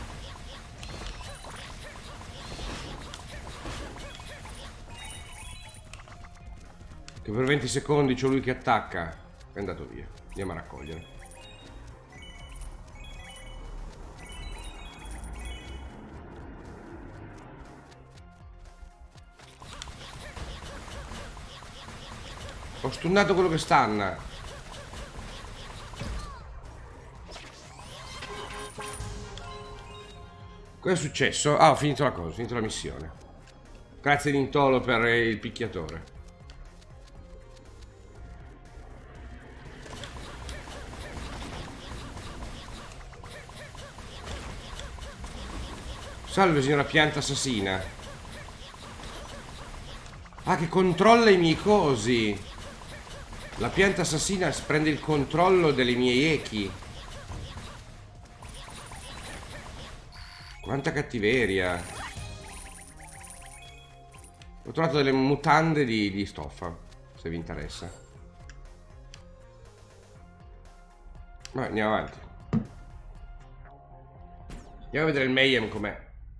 Che per venti secondi c'ho lui che attacca. È andato via. Andiamo a raccogliere. Ho stunnato quello che stanna. Cosa è successo? Ah, ho finito la cosa, ho finito la missione. Grazie Nintolo per il picchiatore. Salve signora pianta assassina. Ah, che controlla i miei cosi. La pianta assassina prende il controllo delle mie echi. Quanta cattiveria. Ho trovato delle mutande di, di stoffa, se vi interessa. Ma andiamo avanti. Andiamo a vedere il Mayhem com'è.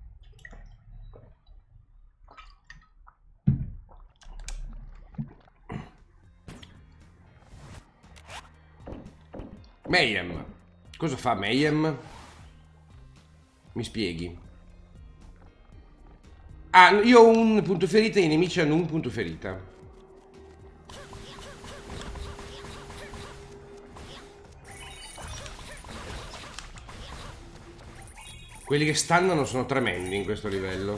Mayhem. Cosa fa Mayhem? Mi spieghi. Ah, io ho un punto ferita e i nemici hanno un punto ferita. Quelli che stannano sono tremendi in questo livello.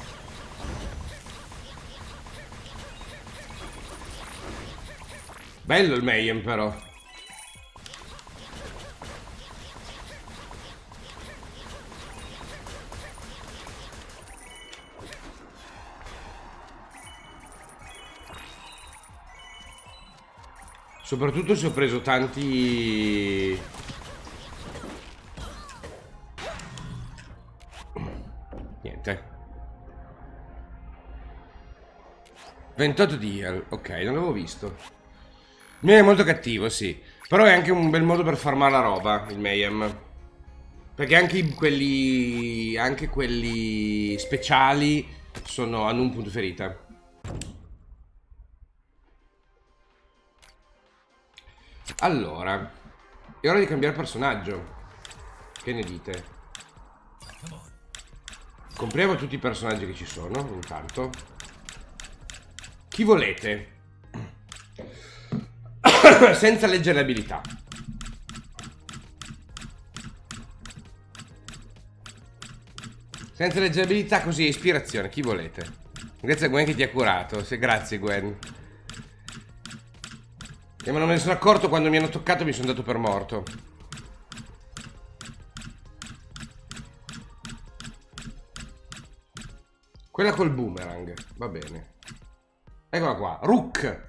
Bello il Mayhem però. Soprattutto se ho preso tanti... Niente. ventotto di heal. Ok, non l'avevo visto. Mi è molto cattivo, sì. Però è anche un bel modo per farmare la roba, il Mayhem. Perché anche quelli... Anche quelli speciali sono, hanno un punto ferita. Allora, è ora di cambiare personaggio. Che ne dite? Compriamo tutti i personaggi che ci sono, intanto. Chi volete? Senza leggere le abilità. Senza leggere le abilità, così ispirazione. Chi volete? Grazie a Gwen che ti ha curato. Sì, grazie Gwen. E ma non me ne sono accorto quando mi hanno toccato, mi sono dato per morto. Quella col boomerang, va bene. Eccola qua, Rook.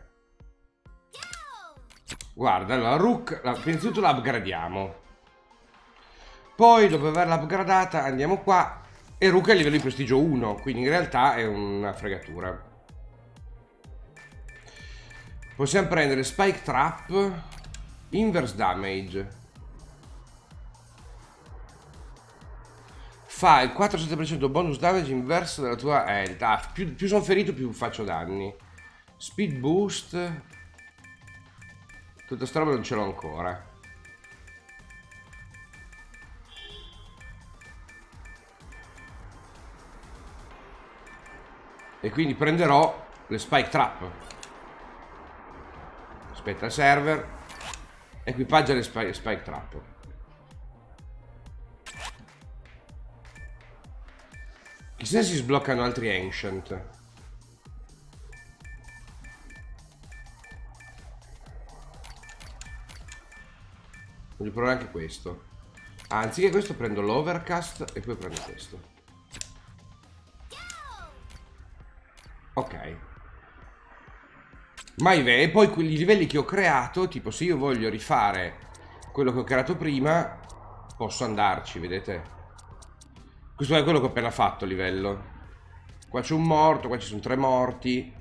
Guarda, allora Rook, la, innanzitutto la upgradiamo. Poi dopo averla upgradata andiamo qua E Rook è a livello di prestigio uno, quindi in realtà è una fregatura. Possiamo prendere Spike Trap, Inverse Damage. Fa il quattro sette per cento bonus damage inverso della tua health. Ah, più, più sono ferito più faccio danni. Speed Boost. Tutta sta roba non ce l'ho ancora. E quindi prenderò le Spike Trap. Aspetta il server. Equipaggia le Spike, spike Trap. Chissà se si sbloccano altri Ancient. Voglio provare anche questo. Ah, anziché questo prendo l'Overcast e poi prendo questo. Ok. Ma e poi quelli livelli che ho creato, tipo se io voglio rifare quello che ho creato prima, posso andarci, vedete? Questo è quello che ho appena fatto a livello. Qua c'è un morto, qua ci sono tre morti.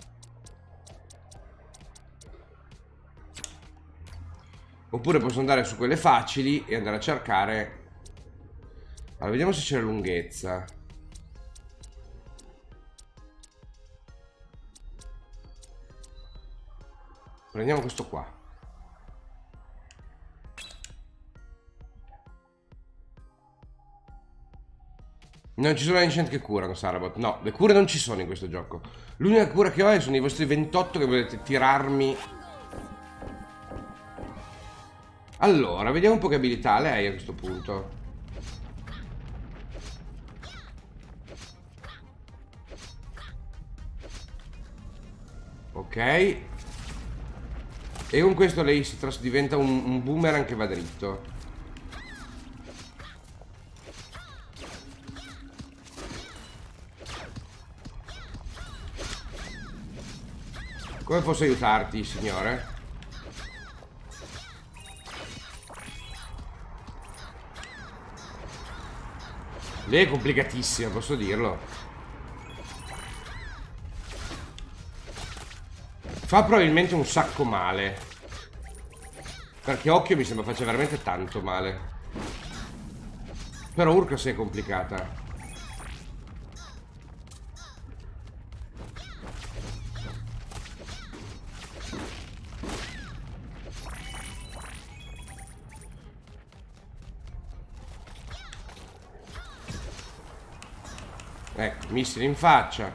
Oppure posso andare su quelle facili e andare a cercare. Allora, vediamo se c'è la lunghezza. Prendiamo questo qua. Non ci sono ancient che curano, Sarabot. No, le cure non ci sono in questo gioco. L'unica cura che ho sono i vostri ventotto che volete tirarmi. Allora, vediamo un po' che abilità ha lei a questo punto. Ok. E con questo lei si diventa un, un boomerang che va dritto. Come posso aiutarti, signore? Lei è complicatissima, posso dirlo. Fa probabilmente un sacco male. Perché occhio mi sembra faccia veramente tanto male. Però Urka si è complicata. Ecco, missili in faccia.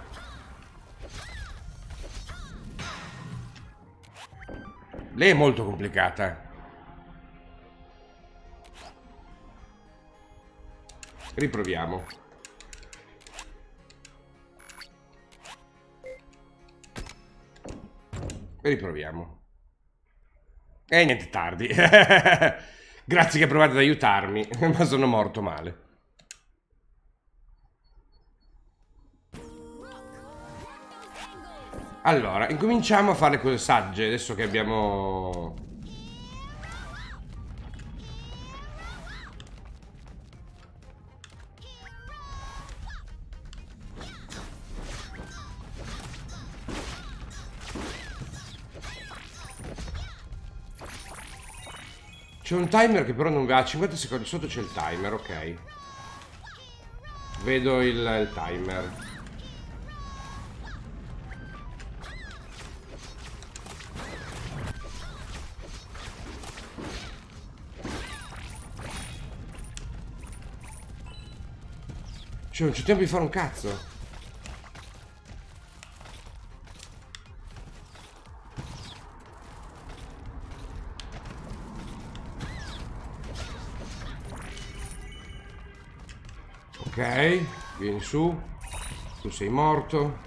Lei è molto complicata. Riproviamo. Riproviamo. E niente, tardi. Grazie che provate ad aiutarmi, ma sono morto male. Allora, incominciamo a fare cose sagge, adesso che abbiamo... C'è un timer che però non va a cinquanta secondi, sotto c'è il timer, ok. Vedo il, il timer. Cioè, non c'è tempo di fare un cazzo. Ok, vieni su. Tu sei morto.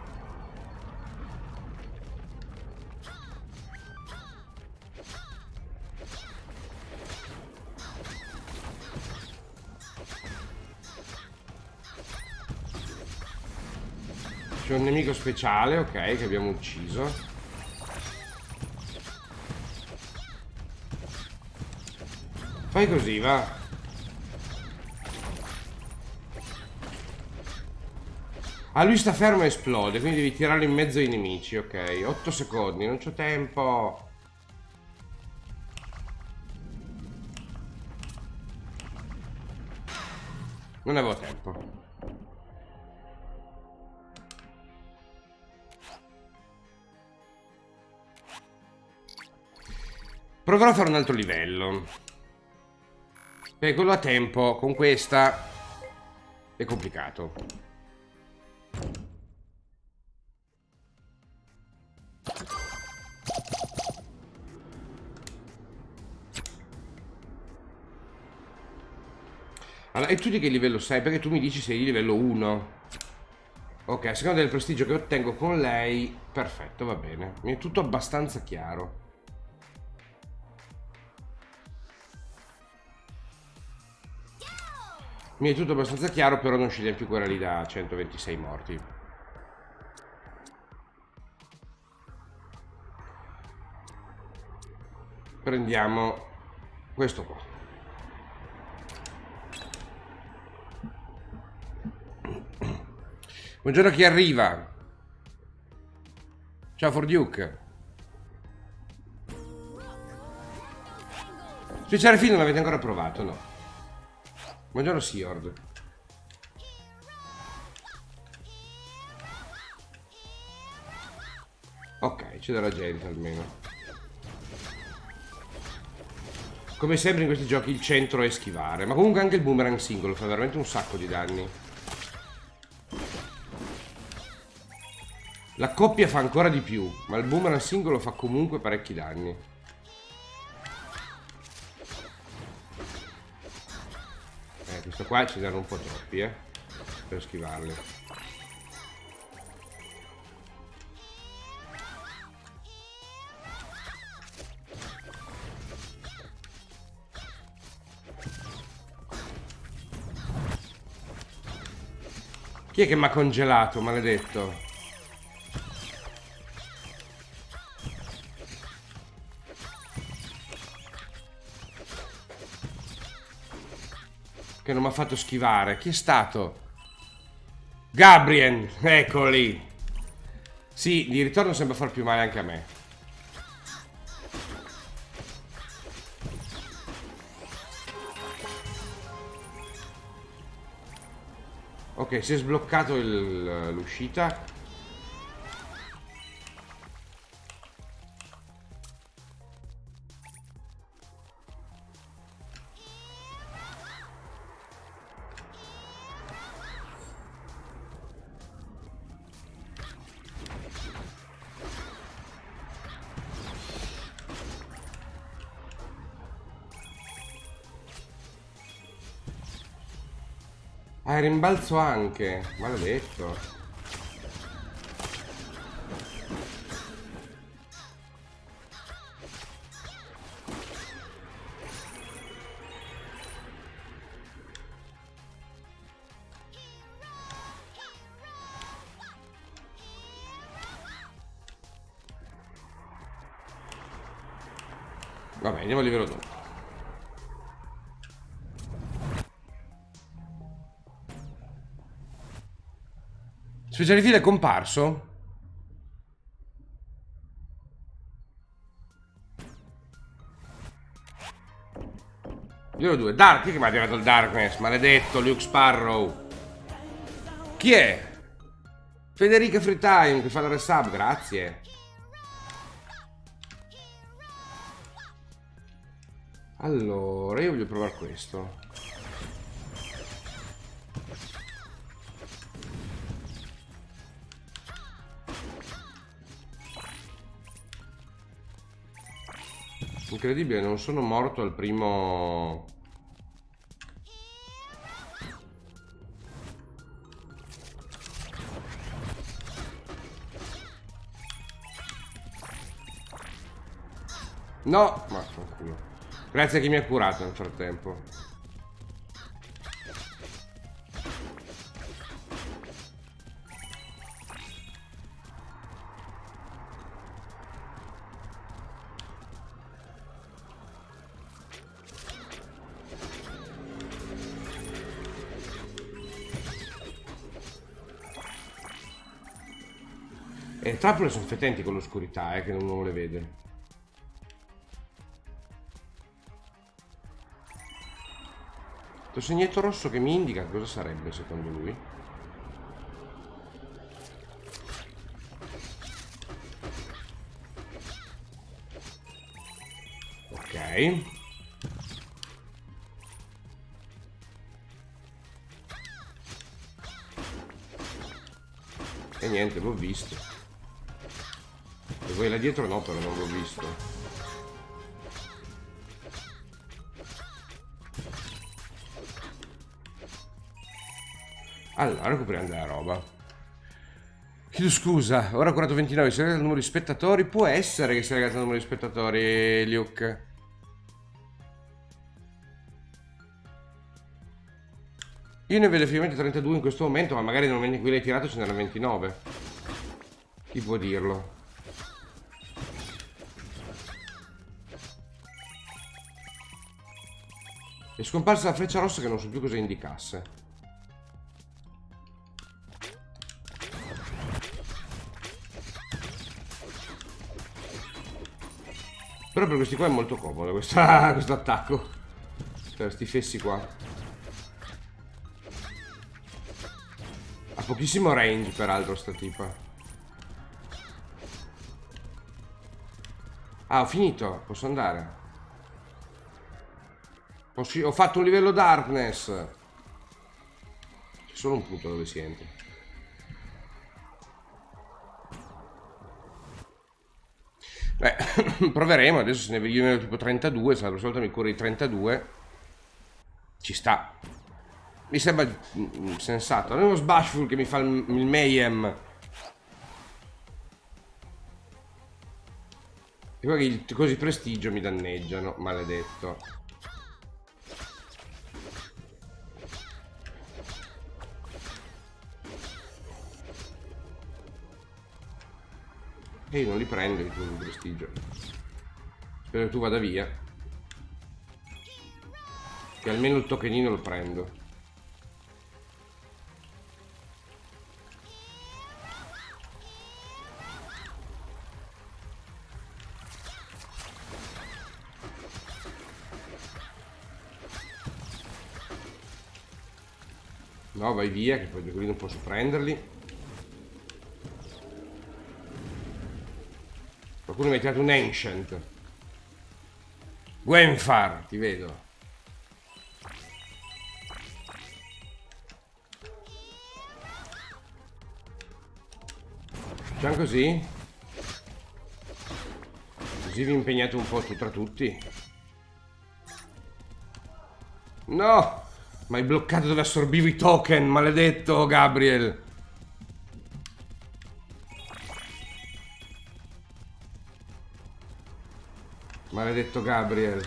C'è un nemico speciale, ok, che abbiamo ucciso. Fai così, va. Ah, lui sta fermo e esplode, quindi devi tirarlo in mezzo ai nemici, ok. otto secondi, non c'ho tempo. Non avevo tempo. Proverò a fare un altro livello. Perché quello a tempo, con questa, è complicato. Allora, e tu di che livello sei? Perché tu mi dici sei di livello uno. Ok, a seconda del prestigio che ottengo con lei, perfetto, va bene. Mi è tutto abbastanza chiaro. Mi è tutto abbastanza chiaro, però non scegliamo più quella lì da centoventisei morti. Prendiamo questo qua. Buongiorno a chi arriva. Ciao Forduke. Speciale film non l'avete ancora provato, no? Buongiorno Siord. Ok, c'è della gente almeno. Come sempre in questi giochi il centro è schivare. Ma comunque anche il boomerang singolo fa veramente un sacco di danni. La coppia fa ancora di più, ma il boomerang singolo fa comunque parecchi danni. Eh, questo qua ci danno un po' troppi, eh, per schivarli. Chi è che mi ha congelato, maledetto? Che non mi ha fatto schivare. Chi è stato? Gabriel, eccoli. Sì, di ritorno sembra far più male anche a me. Ok, si è sbloccato l'uscita. Ah, rimbalzo anche, maledetto. Vabbè, andiamo a livello dopo. Speciale fila è comparso? Livello due. Dark, chi è che mi ha tirato il Darkness? Maledetto, Luke Sparrow. Chi è? Federica Freetime che fa la resub, grazie. Allora, io voglio provare questo. Incredibile, non sono morto al primo... No, ma tranquillo. Grazie a chi mi ha curato nel frattempo. le trappole sono fetenti con l'oscurità, eh, che non le vede. Questo segnetto rosso che mi indica cosa sarebbe secondo lui? Ok. E niente, l'ho visto. E voi là dietro no, però non l'ho visto. Allora, recuperiamo della roba. Chiedo scusa, ora curato ventinove, si è legato il numero di spettatori? Può essere che sia legato al numero di spettatori, Luke. Io ne vedo effettivamente trentadue in questo momento, ma magari nel momento in cui l'hai tirato ce n'erano ventinove. Chi può dirlo? È scomparsa la freccia rossa che non so più cosa indicasse. Però per questi qua è molto comodo questo, questo attacco. Per questi fessi qua. Ha pochissimo range peraltro sta tipa. Ah, ho finito. Posso andare. Posso... Ho fatto un livello darkness. C'è solo un punto dove si entra. Beh, proveremo. Adesso se ne vedo io tipo trentadue. Se la prossima volta mi curo i trentadue. Ci sta. Mi sembra sensato. Non è uno Sbashful che mi fa il, il mayhem. E poi il così prestigio mi danneggiano. Maledetto. E io non li prendo i tuoi di prestigio. Spero che tu vada via. Che almeno il tokenino lo prendo. No, vai via, che poi di quelli non posso prenderli. Qualcuno mi ha tirato un Ancient. Gwenfar, ti vedo. Facciamo così? Così vi impegnate un po' tra tutti. No! Ma hai bloccato dove assorbivo i token, maledetto Gabriel. Maledetto Gabriel.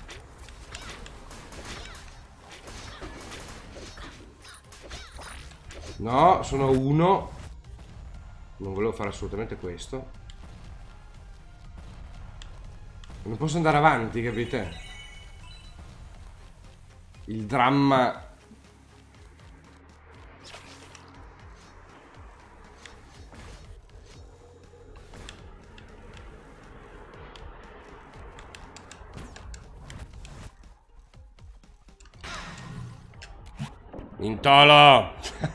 No, sono uno. Non volevo fare assolutamente questo. Non posso andare avanti, capite? Il dramma. Intolo.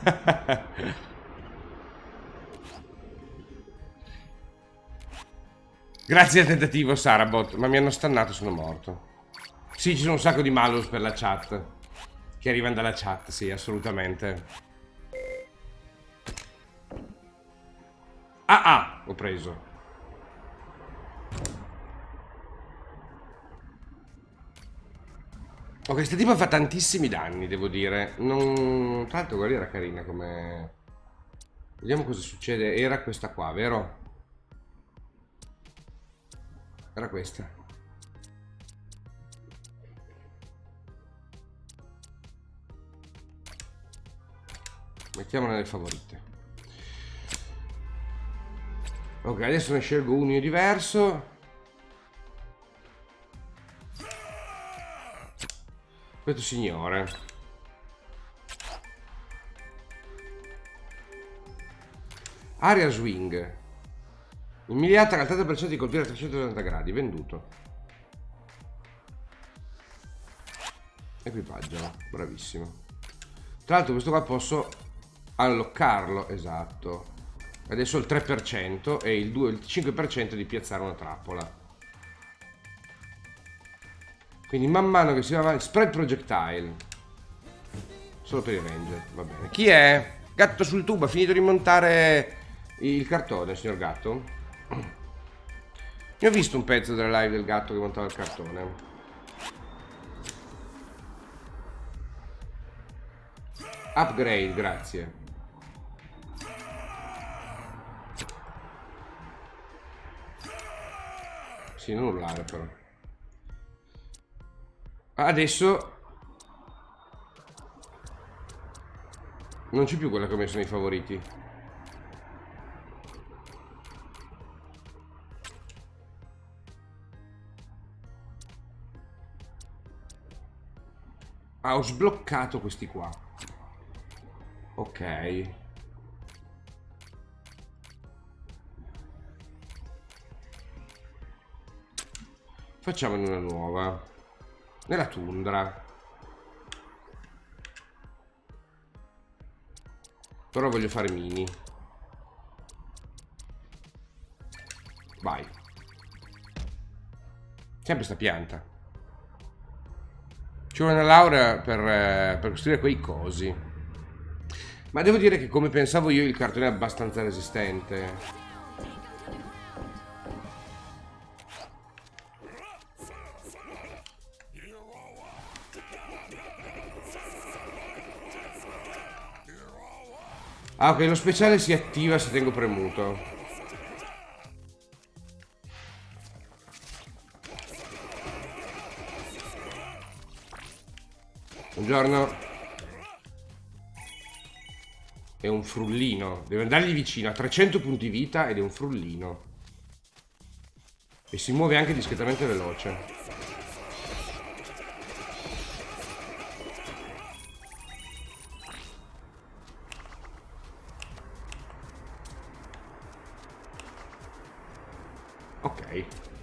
Grazie al tentativo, Sarabot, ma mi hanno stannato, sono morto. Sì, ci sono un sacco di malus per la chat. Che arrivano dalla chat, sì, assolutamente. Ah, ah, ho preso. Ok, questa tipa fa tantissimi danni, devo dire. Non... Tra l'altro, guarda, era carina come... Vediamo cosa succede. Era questa qua, vero? Era questa. Mettiamola nelle favorite. Ok, adesso ne scelgo uno io diverso. Questo signore. Aria Swing. Immediata calzata per cento di colpire a trecentottanta gradi. Venduto. Equipaggio. Bravissimo. Tra l'altro questo qua posso alloccarlo. Esatto. Adesso il tre per cento e il, due, il cinque per cento di piazzare una trappola. Quindi man mano che si va avanti. Spread projectile. Solo per i ranger. Va bene. Chi è? Gatto sul tubo. Ha finito di montare il cartone, signor gatto? Io ho visto un pezzo della live del gatto che montava il cartone. Upgrade, grazie. Sì, non urlare però. Adesso non c'è più quella che ho messo nei favoriti. Ah, ho sbloccato questi qua. Ok. Facciamone una nuova. Nella tundra. Però voglio fare mini. Vai. Sempre sta pianta. Ci vuole una laurea per, eh, per costruire quei cosi. Ma devo dire che come pensavo io il cartone è abbastanza resistente. Ah, ok, lo speciale si attiva se tengo premuto. Buongiorno. È un frullino. Devo andargli vicino. Ha trecento punti vita ed è un frullino. E si muove anche discretamente veloce. Ok.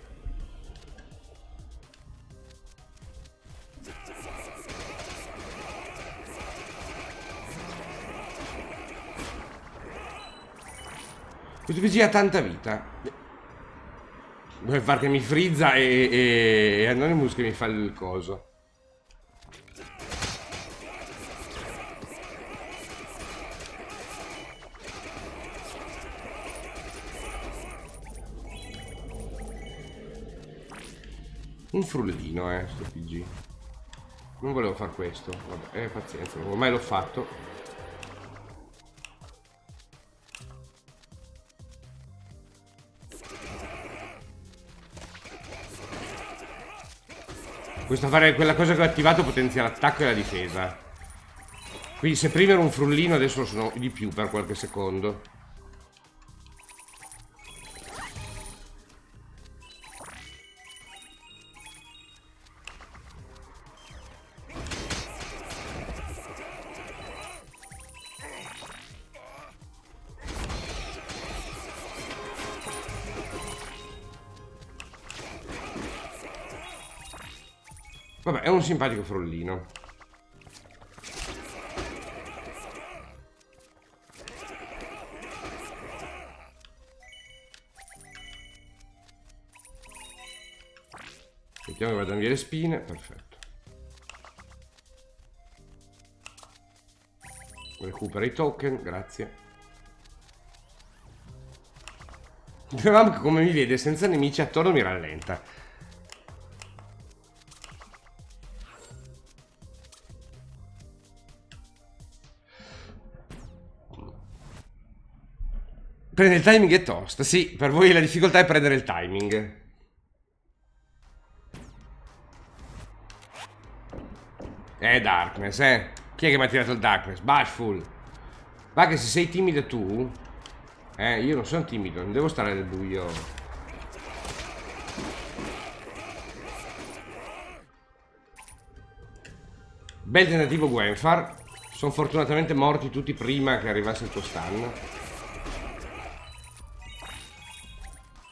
Questo P G ha tanta vita. Vuoi far che mi frizza e, e, e Anonymous che mi fa il coso. Un frullino, eh, sto P G. Non volevo far questo. Vabbè, eh, pazienza, ormai l'ho fatto. Questo fare quella cosa che ho attivato potenzia l'attacco e la difesa. Quindi se prima ero un frullino adesso lo sono di più per qualche secondo. Vabbè, è un simpatico frullino. Mettiamo che vadano via le spine, perfetto. Recupera i token, grazie. Dicevamo che come mi vede senza nemici attorno mi rallenta. Prende il timing è tosta, sì, per voi la difficoltà è prendere il timing. Eh, Darkness, eh. Chi è che mi ha tirato il Darkness? Bashful. Va che se sei timido tu... Eh, io non sono timido, non devo stare nel buio. Bel tentativo Gwenfar. Sono fortunatamente morti tutti prima che arrivasse il tuo stun.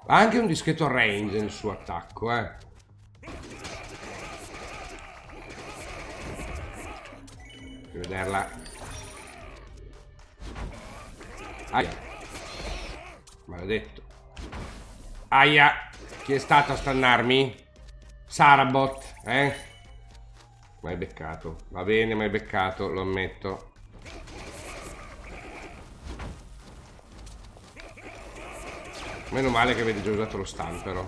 Ha anche un discreto range nel suo attacco, eh. Per vederla. Aia. Maledetto. Aia. Chi è stato a stannarmi? Sarabot, eh? Ma hai beccato. Va bene, ma hai beccato, lo ammetto. Meno male che avete già usato lo stun, però.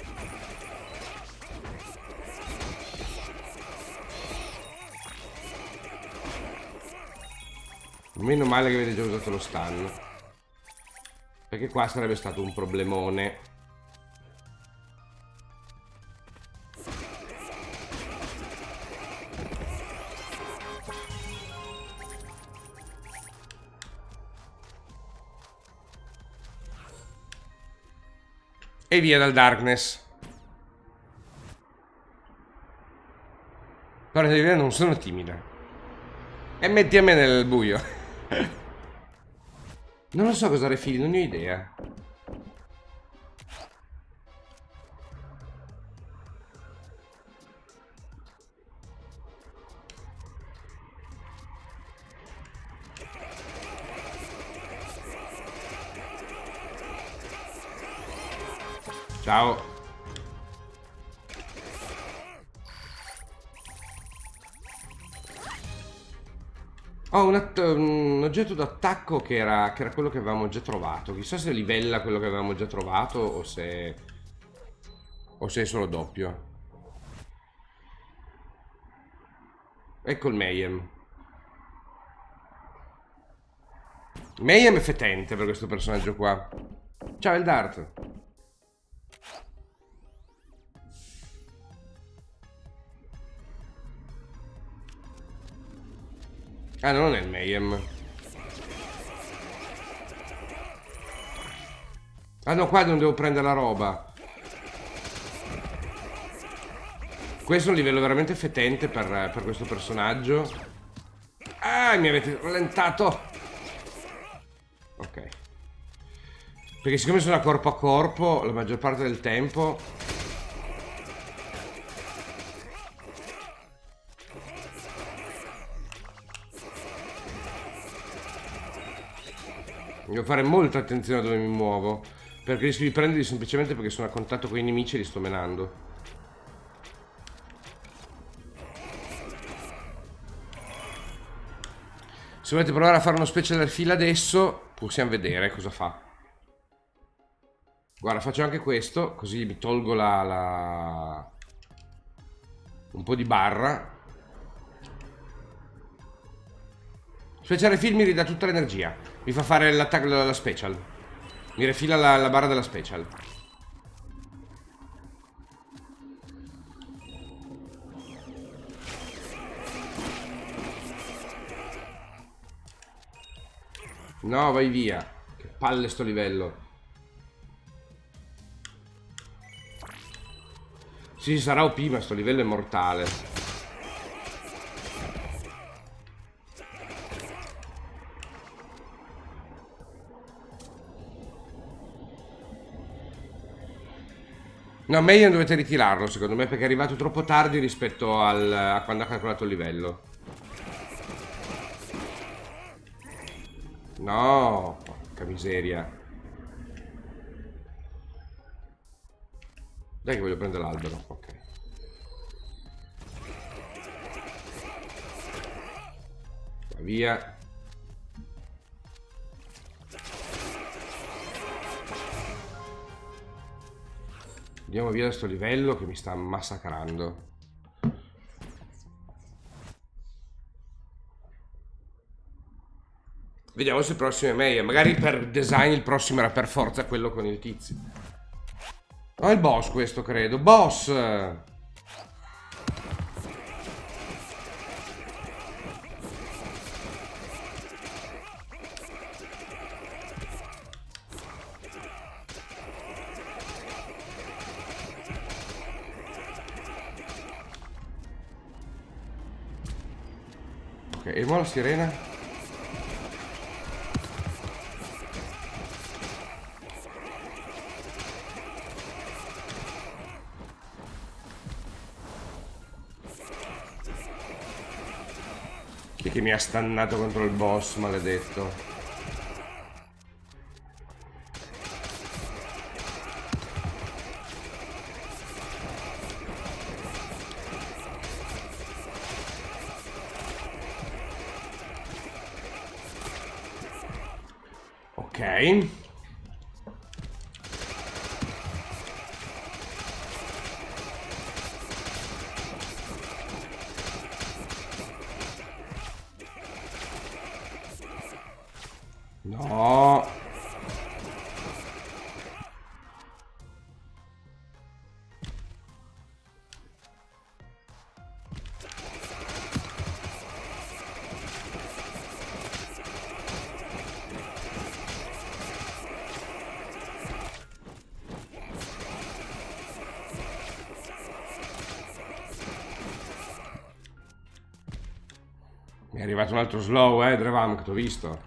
Meno male che avete già usato lo stun. Perché qua sarebbe stato un problemone. E via dal darkness. Guarda, devi vedere, non sono timida. E metti a me nel buio. Non lo so cosa refili, non ne ho idea. Ciao. Ho un, un oggetto d'attacco che era, che era quello che avevamo già trovato. Chissà se livella quello che avevamo già trovato o se... o se è solo doppio. Ecco il Mayhem. Mayhem è fetente per questo personaggio qua. Ciao il Dart. Ah, non è il Mayhem. Ah no, qua non devo prendere la roba. Questo è un livello veramente fetente per, per questo personaggio. Ah, mi avete rallentato. Ok. Perché siccome sono a corpo a corpo la maggior parte del tempo... Devo fare molta attenzione a dove mi muovo, perché rischio di prenderli semplicemente perché sono a contatto con i nemici e li sto menando. Se volete provare a fare uno special del fila adesso, possiamo vedere cosa fa. Guarda, faccio anche questo, così mi tolgo la... la... un po' di barra. Special refill mi ridà tutta l'energia. Mi fa fare l'attacco della special. Mi refila la, la barra della special. No, vai via. Che palle sto livello. Sì, sarà O P, ma sto livello è mortale. No, Mayhem dovete ritirarlo secondo me, perché è arrivato troppo tardi rispetto al, a quando ha calcolato il livello. No, porca miseria. Dai che voglio prendere l'albero, ok. Va via. Andiamo via da sto livello che mi sta massacrando. Vediamo se il prossimo è meglio. Magari per design il prossimo era per forza quello con il tizio. No, è il boss questo, credo. Boss! Ok, e ora la sirena? E che mi ha stannato contro il boss, maledetto. Ok. No. Mi è arrivato un altro slow, eh, Drevam, che t'ho visto.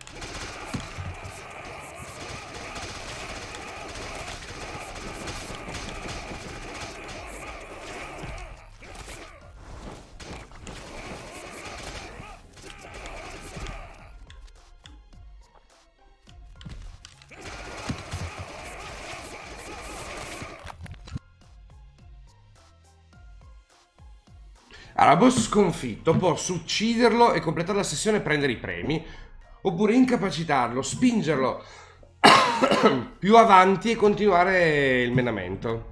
Allora, boss sconfitto, posso ucciderlo e completare la sessione e prendere i premi, oppure incapacitarlo, spingerlo più avanti e continuare il menamento.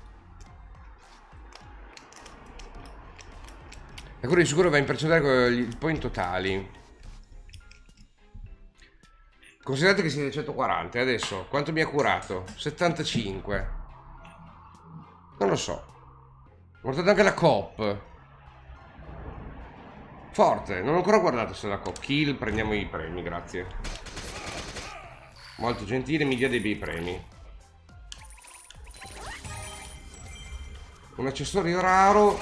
E quello di sicuro va in percentuale con i point totali. Considerate che siete centoquaranta, adesso quanto mi ha curato? settantacinque. Non lo so. Ho portato anche la coop. Forte, non ho ancora guardato se la coop. Kill, prendiamo i premi, grazie. Molto gentile, mi dia dei bei premi. Un accessorio raro.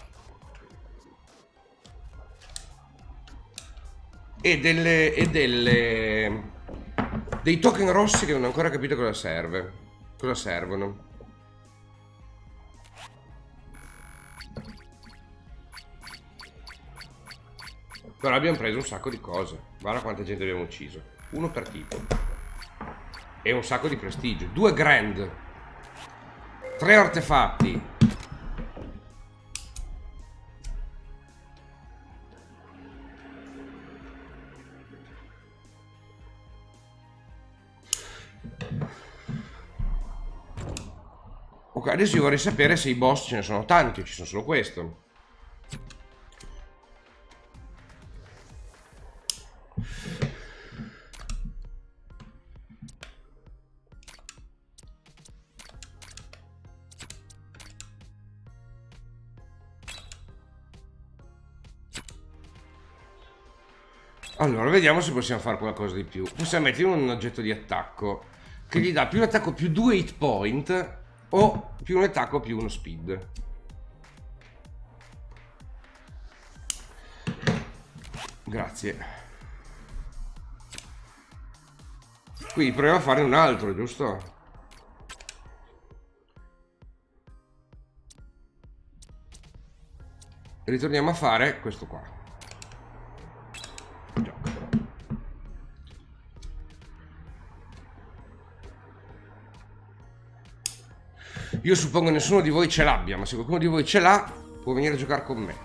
E delle... E delle... dei token rossi che non ho ancora capito cosa serve. Cosa servono. Però abbiamo preso un sacco di cose. Guarda quanta gente abbiamo ucciso. Uno per tipo. E un sacco di prestigio. Due grand. Tre artefatti. Ok, adesso io vorrei sapere se i boss ce ne sono tanti o ci sono solo questo. Allora, vediamo se possiamo fare qualcosa di più. Possiamo mettere un oggetto di attacco che gli dà più un attacco più due hit point o più un attacco più uno speed. Grazie. Quindi proviamo a fare un altro, giusto? Ritorniamo a fare questo qua. Io suppongo nessuno di voi ce l'abbia, ma se qualcuno di voi ce l'ha, può venire a giocare con me.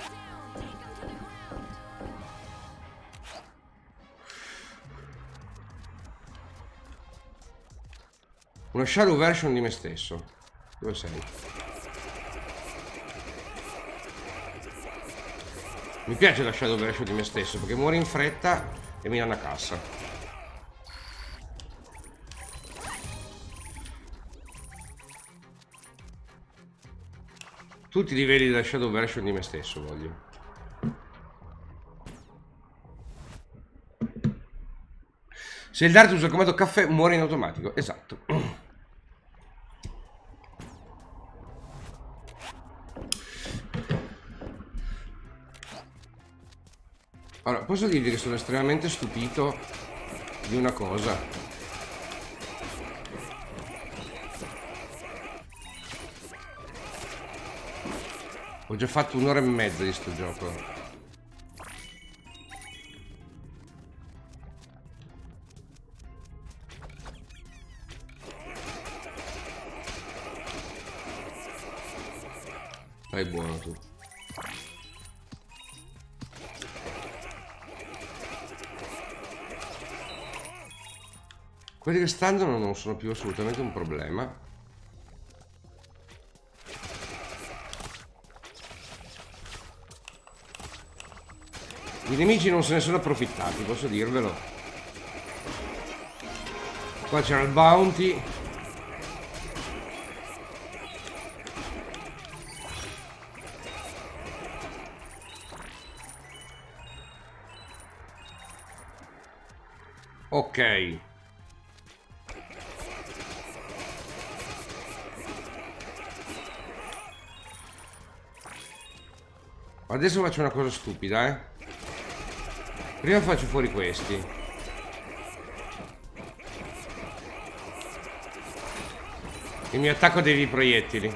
Una shadow version di me stesso. Dove sei? Mi piace la shadow version di me stesso perché muore in fretta e mi dà una cassa. Tutti i livelli della shadow version di me stesso voglio. Se il dart usa il comando caffè muore in automatico. Esatto. Allora, posso dirvi che sono estremamente stupito di una cosa. Ho già fatto un'ora e mezza di sto gioco. Dai, buono tu. Quelli che stanno non sono più assolutamente un problema. I nemici non se ne sono approfittati, posso dirvelo. Qua c'era il bounty. Ok. Adesso faccio una cosa stupida, eh. Prima faccio fuori questi. Il mio attacco dei proiettili.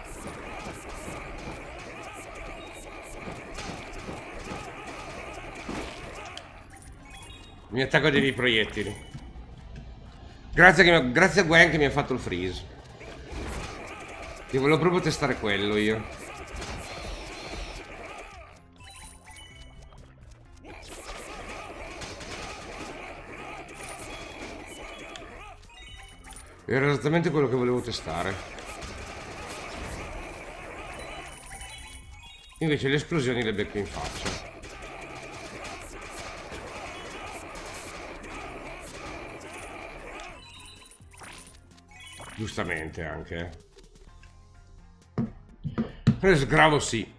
Il mio attacco dei proiettili. Grazie, che mi, grazie a Gwen che mi ha fatto il freeze. Io volevo proprio testare quello io. Era esattamente quello che volevo testare. Invece le esplosioni le becco in faccia. Giustamente anche. Per sgravo sì.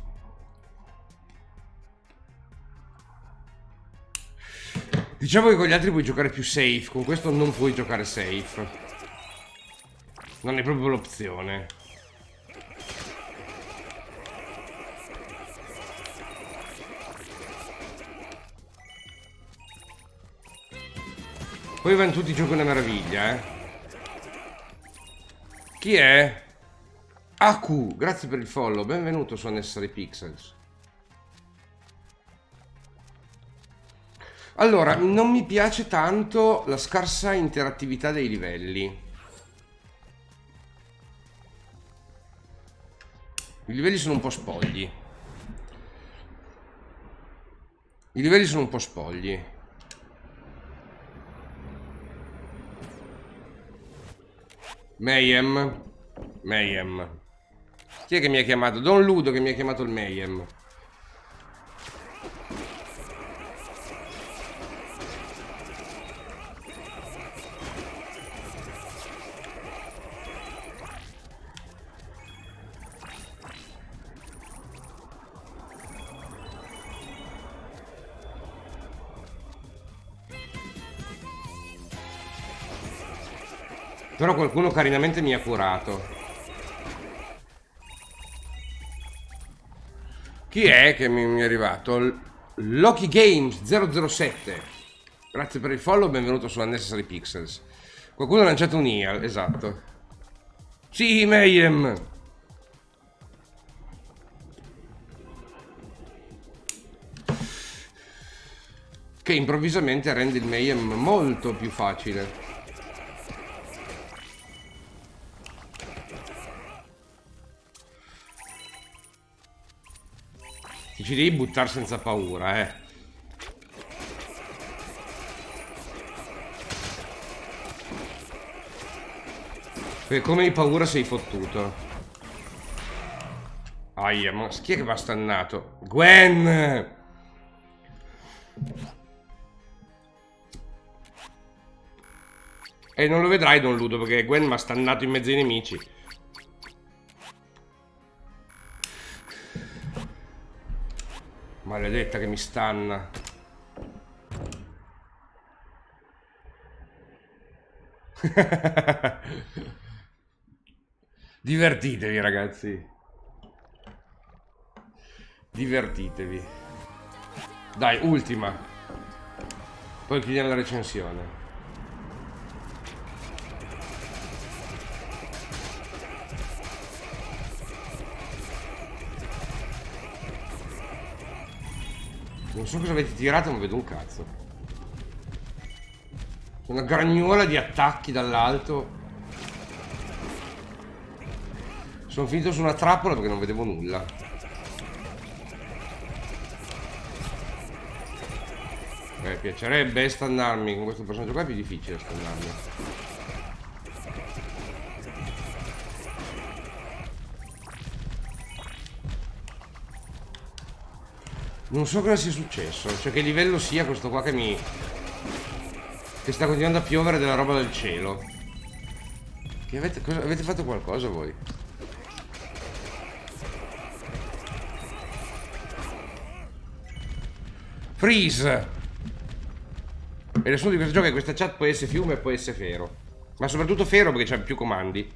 Diciamo che con gli altri puoi giocare più safe. Con questo non puoi giocare safe. Non è proprio l'opzione. Poi vanno tutti giochi una meraviglia, eh. Chi è? Aku, grazie per il follow. Benvenuto su Unnecessary Pixels. Allora, non mi piace tanto la scarsa interattività dei livelli. I livelli sono un po' spogli. I livelli sono un po' spogli. Mayhem. Mayhem. Chi è che mi ha chiamato? Don Ludo che mi ha chiamato il Mayhem. Però qualcuno carinamente mi ha curato. Chi è che mi è arrivato? Loki Games zero zero sette. Grazie per il follow, benvenuto su Unnecessary Pixels. Qualcuno ha lanciato un I A, esatto. Sì, Mayhem. Che improvvisamente rende il Mayhem molto più facile. Ci devi buttare senza paura, eh. Perché come hai paura sei fottuto. Aia, ma chi è che va stannato? Gwen! E non lo vedrai, Don Ludo, perché Gwen mi ha stannato in mezzo ai nemici. Maledetta che mi stanna. Divertitevi, ragazzi. Divertitevi. Dai, ultima. Poi chiudiamo la recensione. Non so cosa avete tirato, ma vedo un cazzo. Una gragnuola di attacchi dall'alto. Sono finito su una trappola perché non vedevo nulla. Mi piacerebbe stannarmi con questo personaggio qua, è più difficile stannarmi. Non so cosa sia successo, cioè che livello sia questo qua che mi... che sta continuando a piovere della roba del cielo. Che avete, cosa, avete fatto qualcosa voi? Freeze! E il nessuno di questo gioco è che questa chat può essere fiume e può essere Fero. Ma soprattutto Fero perché c'ha più comandi.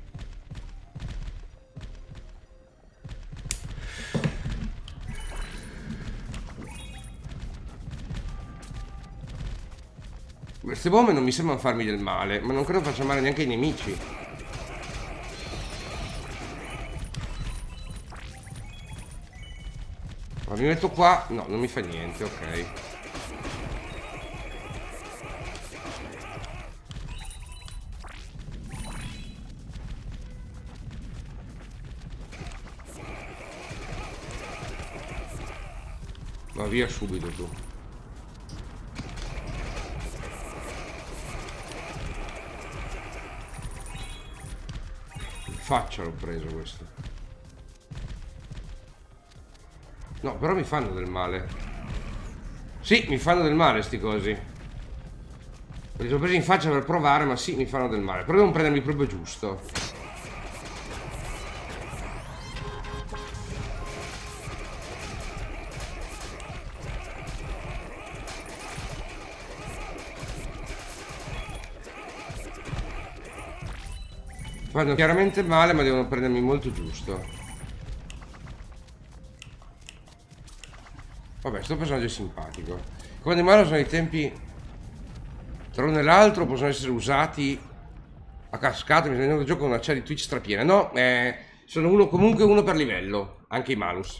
Queste bombe non mi sembrano farmi del male, ma non credo faccia male neanche ai nemici. Ma mi metto qua. No, non mi fa niente, ok. Va via subito tu. In faccia l'ho preso questo. No, però mi fanno del male. Sì, mi fanno del male sti cosi. Li ho presi in faccia per provare, ma sì, mi fanno del male. Però devo prendermi proprio giusto. Fanno chiaramente male, ma devono prendermi molto giusto. Vabbè, sto personaggio è simpatico. Come di male sono i tempi tra uno e l'altro, possono essere usati a cascata. Mi sembra che gioco con una chat di Twitch strapiena. No, eh, sono uno, comunque uno per livello, anche i malus.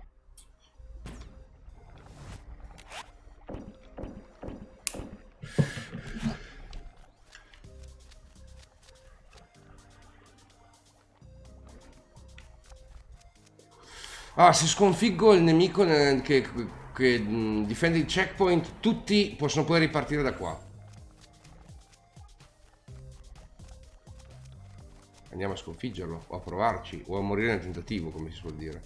Ah, se sconfiggo il nemico che, che, che mh, difende il checkpoint, tutti possono poi ripartire da qua. Andiamo a sconfiggerlo, o a provarci, o a morire nel tentativo, come si suol dire.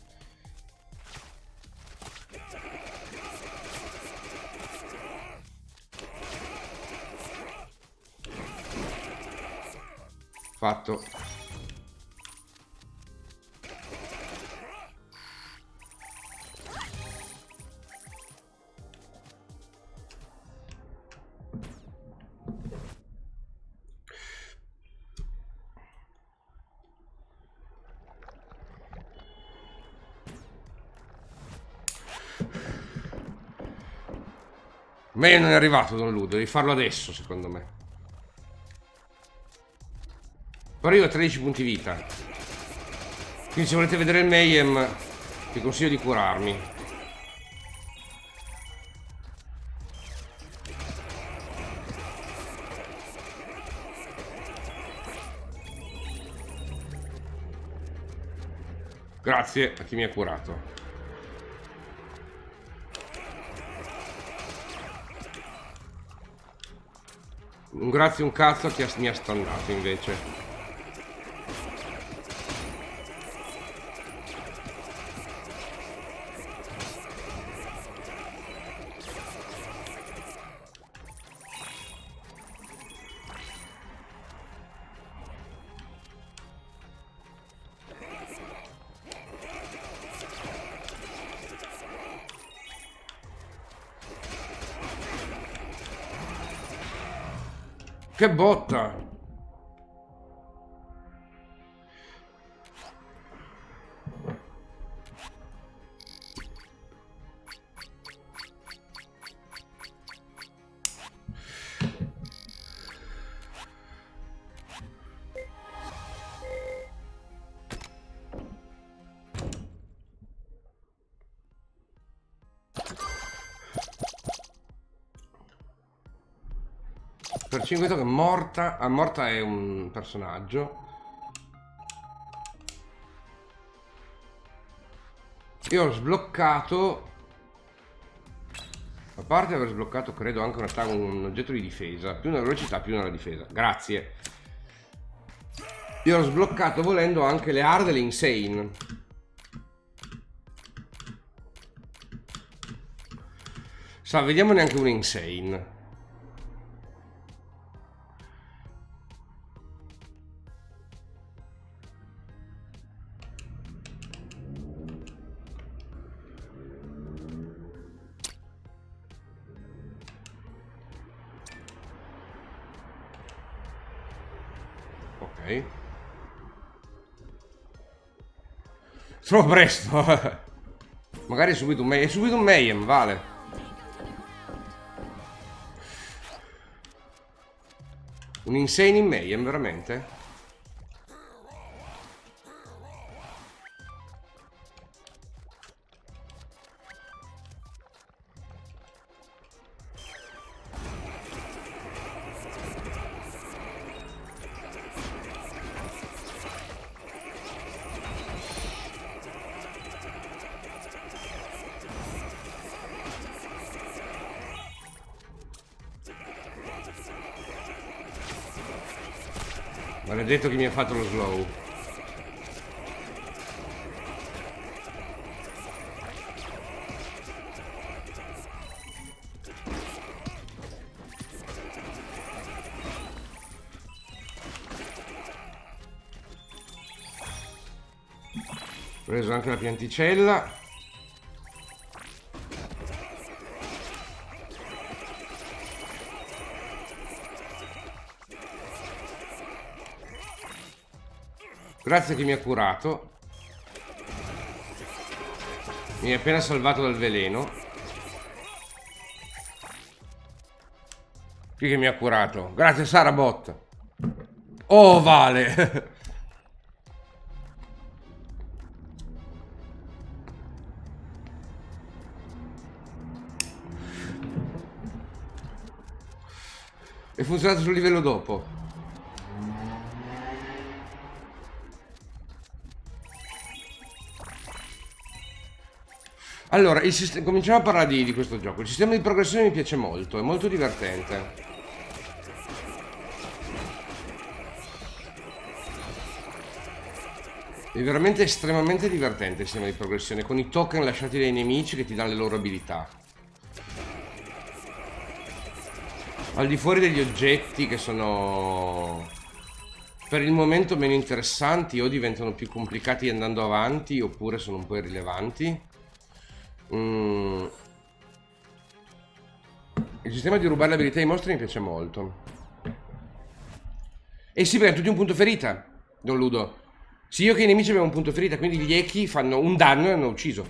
Fatto. Meglio non è arrivato Don Ludo, devi farlo adesso secondo me. Però io ho tredici punti vita. Quindi se volete vedere il Mayhem vi consiglio di curarmi. Grazie a chi mi ha curato. Un grazie un cazzo a chi mi ha stannato invece. Che botta! Per cinque che Morta... Ah, Morta è un personaggio. Io ho sbloccato, a parte aver sbloccato credo anche un, attacco, un oggetto di difesa, più una velocità più una difesa, grazie. Io ho sbloccato volendo anche le hard e le insane. Sa, vediamo neanche un insane. Ok. Troppo presto. Magari è subito un Mayhem. È subito un Mayhem, vale. Un insane in Mayhem, veramente? Maledetto che mi ha fatto lo slow. Ho preso anche la pianticella. Grazie che mi ha curato. Mi ha appena salvato dal veleno. Chi che mi ha curato? Grazie Sarabot. Oh, vale. È funzionato sul livello dopo. Allora, il sistema, cominciamo a parlare di, di questo gioco. Il sistema di progressione mi piace molto, è molto divertente. È veramente estremamente divertente il sistema di progressione, con i token lasciati dai nemici che ti danno le loro abilità. Al di fuori degli oggetti che sono per il momento meno interessanti o diventano più complicati andando avanti oppure sono un po' irrilevanti. Mm. Il sistema di rubare le abilità ai mostri mi piace molto. E sì, perché hanno tutti un punto ferita, Don Ludo. Sì, io che i nemici abbiamo un punto ferita, quindi gli echi fanno un danno e hanno ucciso.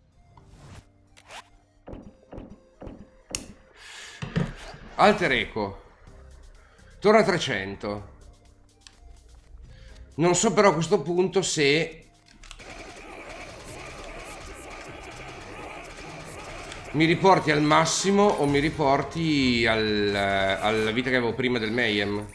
Alter Eco. Torna a trecento. Non so però a questo punto se mi riporti al massimo o mi riporti al, alla vita che avevo prima del Mayhem.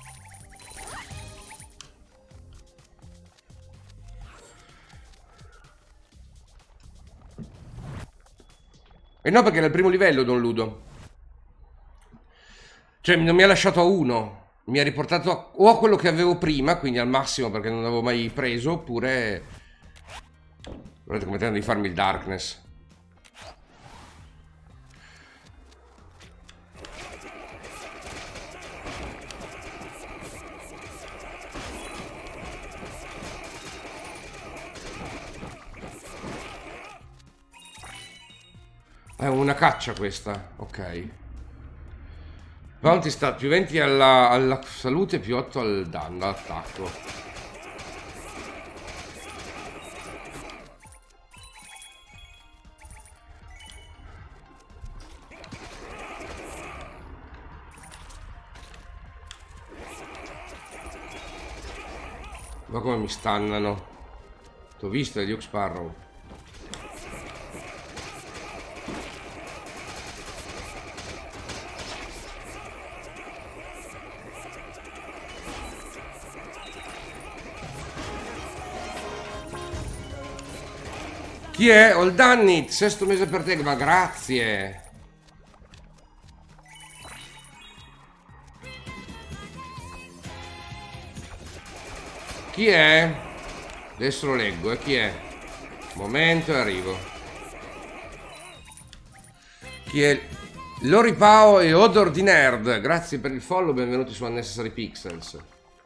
E no, perché era il primo livello, Don Ludo. Cioè non mi ha lasciato a uno. Mi ha riportato a, o a quello che avevo prima, quindi al massimo perché non l'avevo mai preso, oppure guardate come tentano di farmi il Darkness. È una caccia questa, ok. Bounty sta più venti alla, alla salute, più otto al danno, all'attacco. Ma come mi stannano. T'ho visto, è Luke Sparrow. Chi è? All done it, sesto mese per te, ma grazie. Chi è? Adesso lo leggo, eh, chi è? Momento e arrivo. Chi è? Loripao e Odor di Nerd, grazie per il follow, benvenuti su Unnecessary Pixels.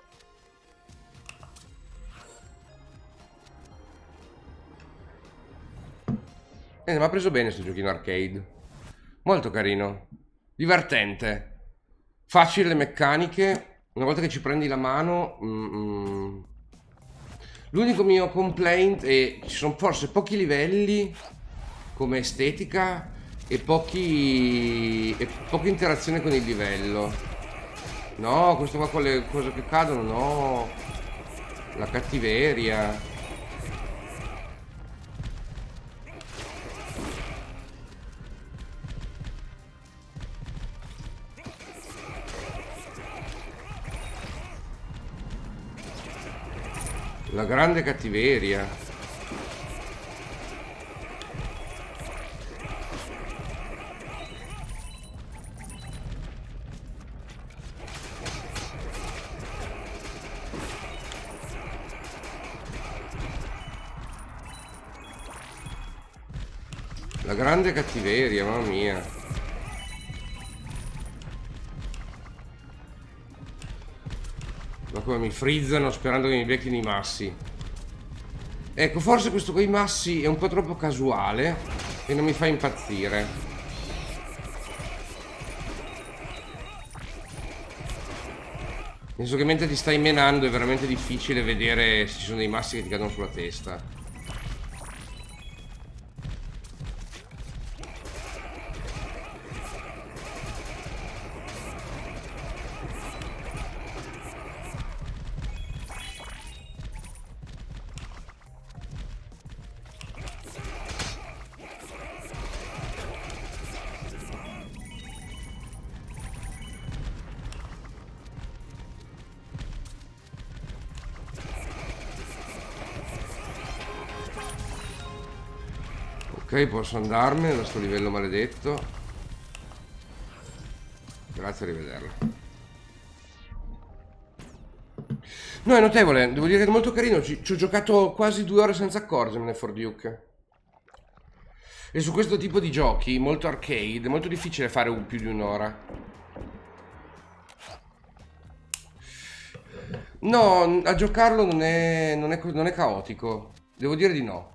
Eh, mi ha preso bene sto giochino arcade. Molto carino. Divertente. Facile le meccaniche. Una volta che ci prendi la mano... Mm, mm. L'unico mio complaint è ci sono forse pochi livelli come estetica e pochi... e poca interazione con il livello. No, questo qua con le cose che cadono, no. La cattiveria. La grande cattiveria. La grande cattiveria, mamma mia. Ma come mi frizzano sperando che mi becchino i massi. Ecco, forse questo con i massi è un po' troppo casuale e non mi fa impazzire. Penso che mentre ti stai menando è veramente difficile vedere se ci sono dei massi che ti cadono sulla testa. Ok, posso andarmene da sto livello maledetto. Grazie, arrivederla. No, è notevole, devo dire che è molto carino. Ci, ci ho giocato quasi due ore senza accorgermene for Duke. E su questo tipo di giochi, molto arcade, è molto difficile fare un, più di un'ora. No, a giocarlo non è, non è, non è caotico. Devo dire di no.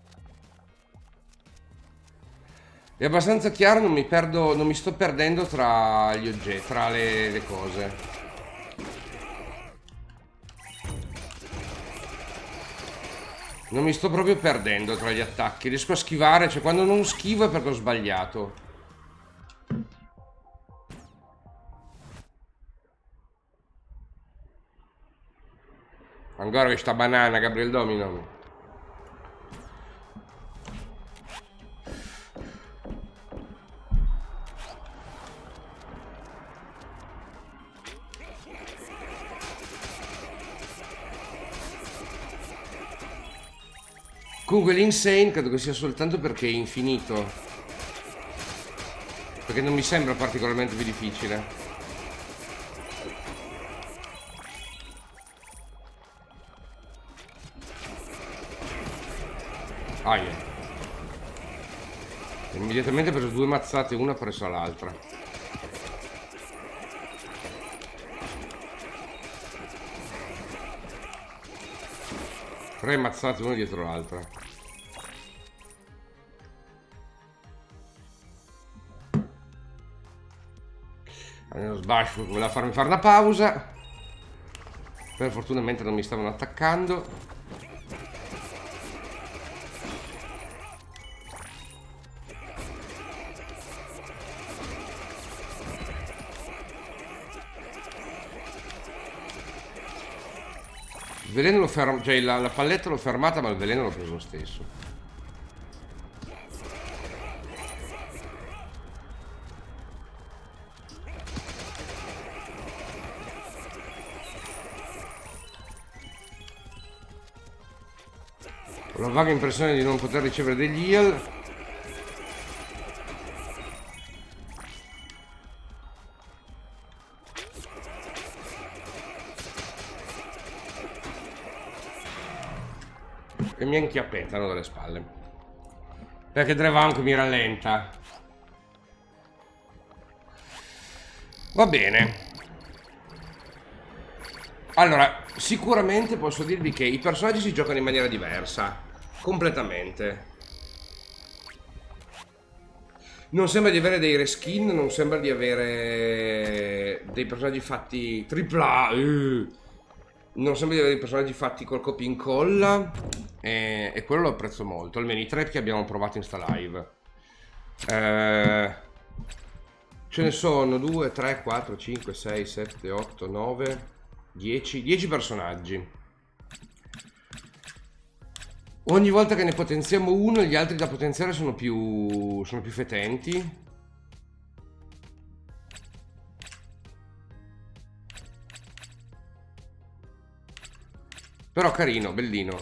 È abbastanza chiaro, non mi perdo, non mi sto perdendo tra gli oggetti, tra le, le cose. Non mi sto proprio perdendo tra gli attacchi. Riesco a schivare, cioè quando non schivo è perché ho sbagliato. Ancora questa banana, Gabriel Domino. Comunque l'Insane credo che sia soltanto perché è infinito. Perché non mi sembra particolarmente più difficile. Ah, yeah. Immediatamente ho preso due mazzate, una presso l'altra. Tre mazzate una dietro l'altra. Allora, Sbash voleva farmi fare una pausa. Per fortuna mentre non mi stavano attaccando. Il veleno l'ho fermato, cioè la, la palletta l'ho fermata, ma il veleno l'ho preso lo stesso. Ho la vaga impressione di non poter ricevere degli heal. E mi inchiappettano dalle spalle. Perché Drevank mi rallenta. Va bene. Allora, sicuramente posso dirvi che i personaggi si giocano in maniera diversa. Completamente. Non sembra di avere dei reskin, non sembra di avere dei personaggi fatti tripla A. Uh. Non sembra di avere dei personaggi fatti col copia e incolla. E, e quello lo apprezzo molto. Almeno i tre che abbiamo provato in sta live. Eh, ce ne sono due, tre, quattro, cinque, sei, sette, otto, nove, dieci. dieci personaggi. Ogni volta che ne potenziamo uno, gli altri da potenziare sono più, sono più fetenti. Però carino, bellino.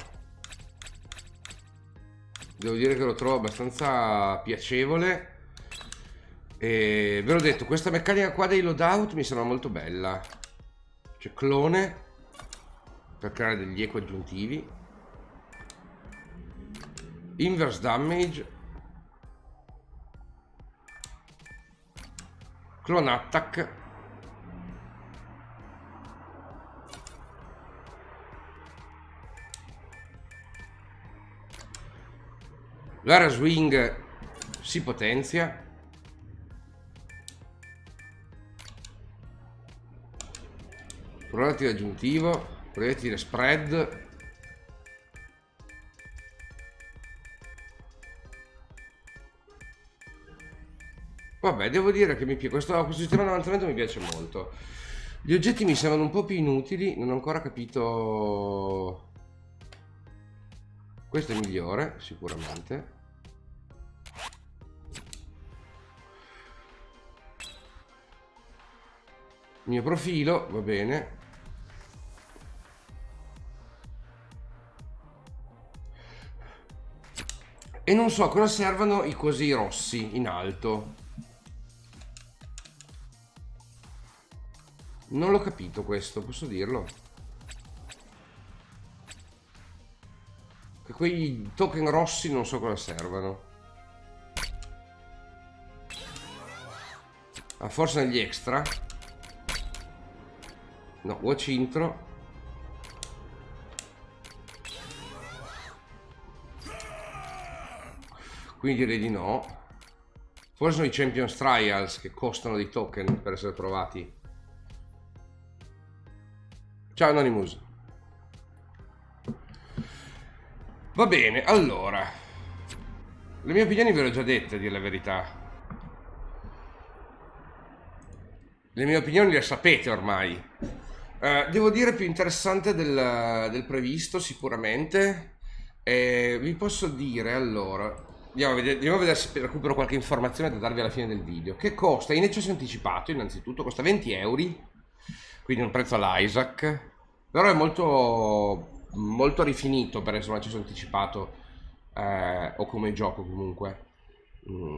Devo dire che lo trovo abbastanza piacevole. E ve l'ho detto, questa meccanica qua dei loadout mi sembra molto bella. C'è clone per creare degli eco aggiuntivi. Inverse damage. Clone attack. L'area swing si potenzia. Proiettile aggiuntivo. Proiettile spread. Vabbè, devo dire che mi piace, questo, questo sistema di avanzamento mi piace molto. Gli oggetti mi sembrano un po' più inutili, non ho ancora capito. Questo è migliore, sicuramente. Il mio profilo, va bene. E non so cosa servano i cosi rossi in alto. Non l'ho capito questo, posso dirlo? Che quei token rossi non so cosa servano. Ah, forse negli extra? No, watch intro. Quindi direi di no. Forse sono i Champions Trials che costano dei token per essere provati. Ciao Anonymous. Va bene, allora. Le mie opinioni ve le ho già dette, a dire la verità. Le mie opinioni le sapete ormai. Uh, devo dire più interessante del, del previsto, sicuramente. E vi posso dire, allora... Andiamo a, vedere, andiamo a vedere se recupero qualche informazione da darvi alla fine del video. Che costa in accesso anticipato, innanzitutto, costa venti euro. Quindi un prezzo all'Isaac. Però è molto, molto rifinito per essere un accesso anticipato. Eh, o come gioco comunque. Mm.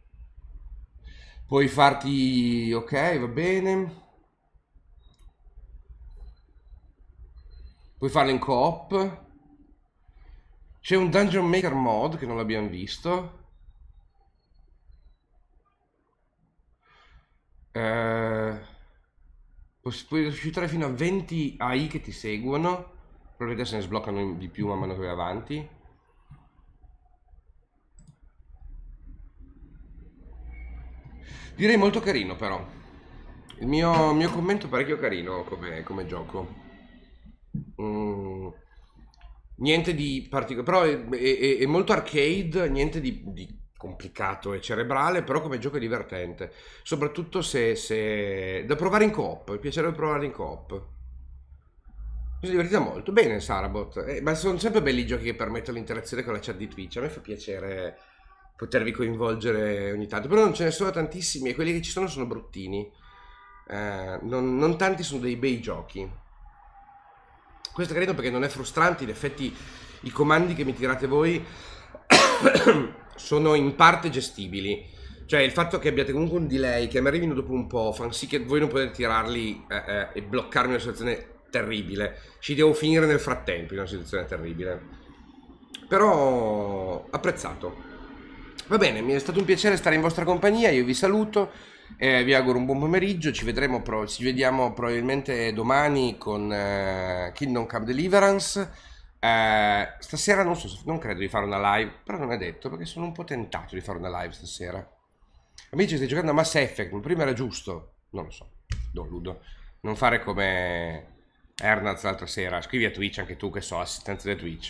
Puoi farti... Ok, va bene. Puoi farlo in co-op. C'è un Dungeon Maker mod che non l'abbiamo visto. Eh, puoi riuscire fino a venti A I che ti seguono. Probabilmente se ne sbloccano di più man mano che vai avanti. Direi molto carino però. Il mio, mio commento è parecchio carino come, come gioco. Mm. Niente di particolare, però è, è, è molto arcade, niente di, di complicato e cerebrale, però come gioco è divertente, soprattutto se, se... da provare in coop, mi piacerebbe provare in coop. Mi sono divertito molto, bene Sarabot, eh, ma sono sempre belli i giochi che permettono l'interazione con la chat di Twitch, a me fa piacere potervi coinvolgere ogni tanto, però non ce ne sono tantissimi e quelli che ci sono sono bruttini, eh, non, non tanti sono dei bei giochi. Questo è carino perché non è frustrante, in effetti i comandi che mi tirate voi sono in parte gestibili. Cioè il fatto che abbiate comunque un delay, che mi arrivino dopo un po', fa sì che voi non potete tirarli eh, eh, e bloccarmi una situazione terribile. Ci devo finire nel frattempo in una situazione terribile. Però apprezzato. Va bene, mi è stato un piacere stare in vostra compagnia, io vi saluto, eh, vi auguro un buon pomeriggio, ci vedremo, pro- ci vediamo probabilmente domani con eh, Kingdom Come Deliverance. Eh, stasera non so, se- non credo di fare una live, però non è detto perché sono un po' tentato di fare una live stasera. Amici, stai giocando a Mass Effect, ma prima era giusto? Non lo so, no, Ludo. Non fare come Ernaz l'altra sera, scrivi a Twitch anche tu che so, assistenza di Twitch.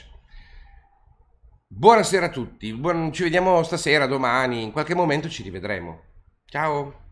Buonasera a tutti, buon- ci vediamo stasera, domani, in qualche momento ci rivedremo. Ciao!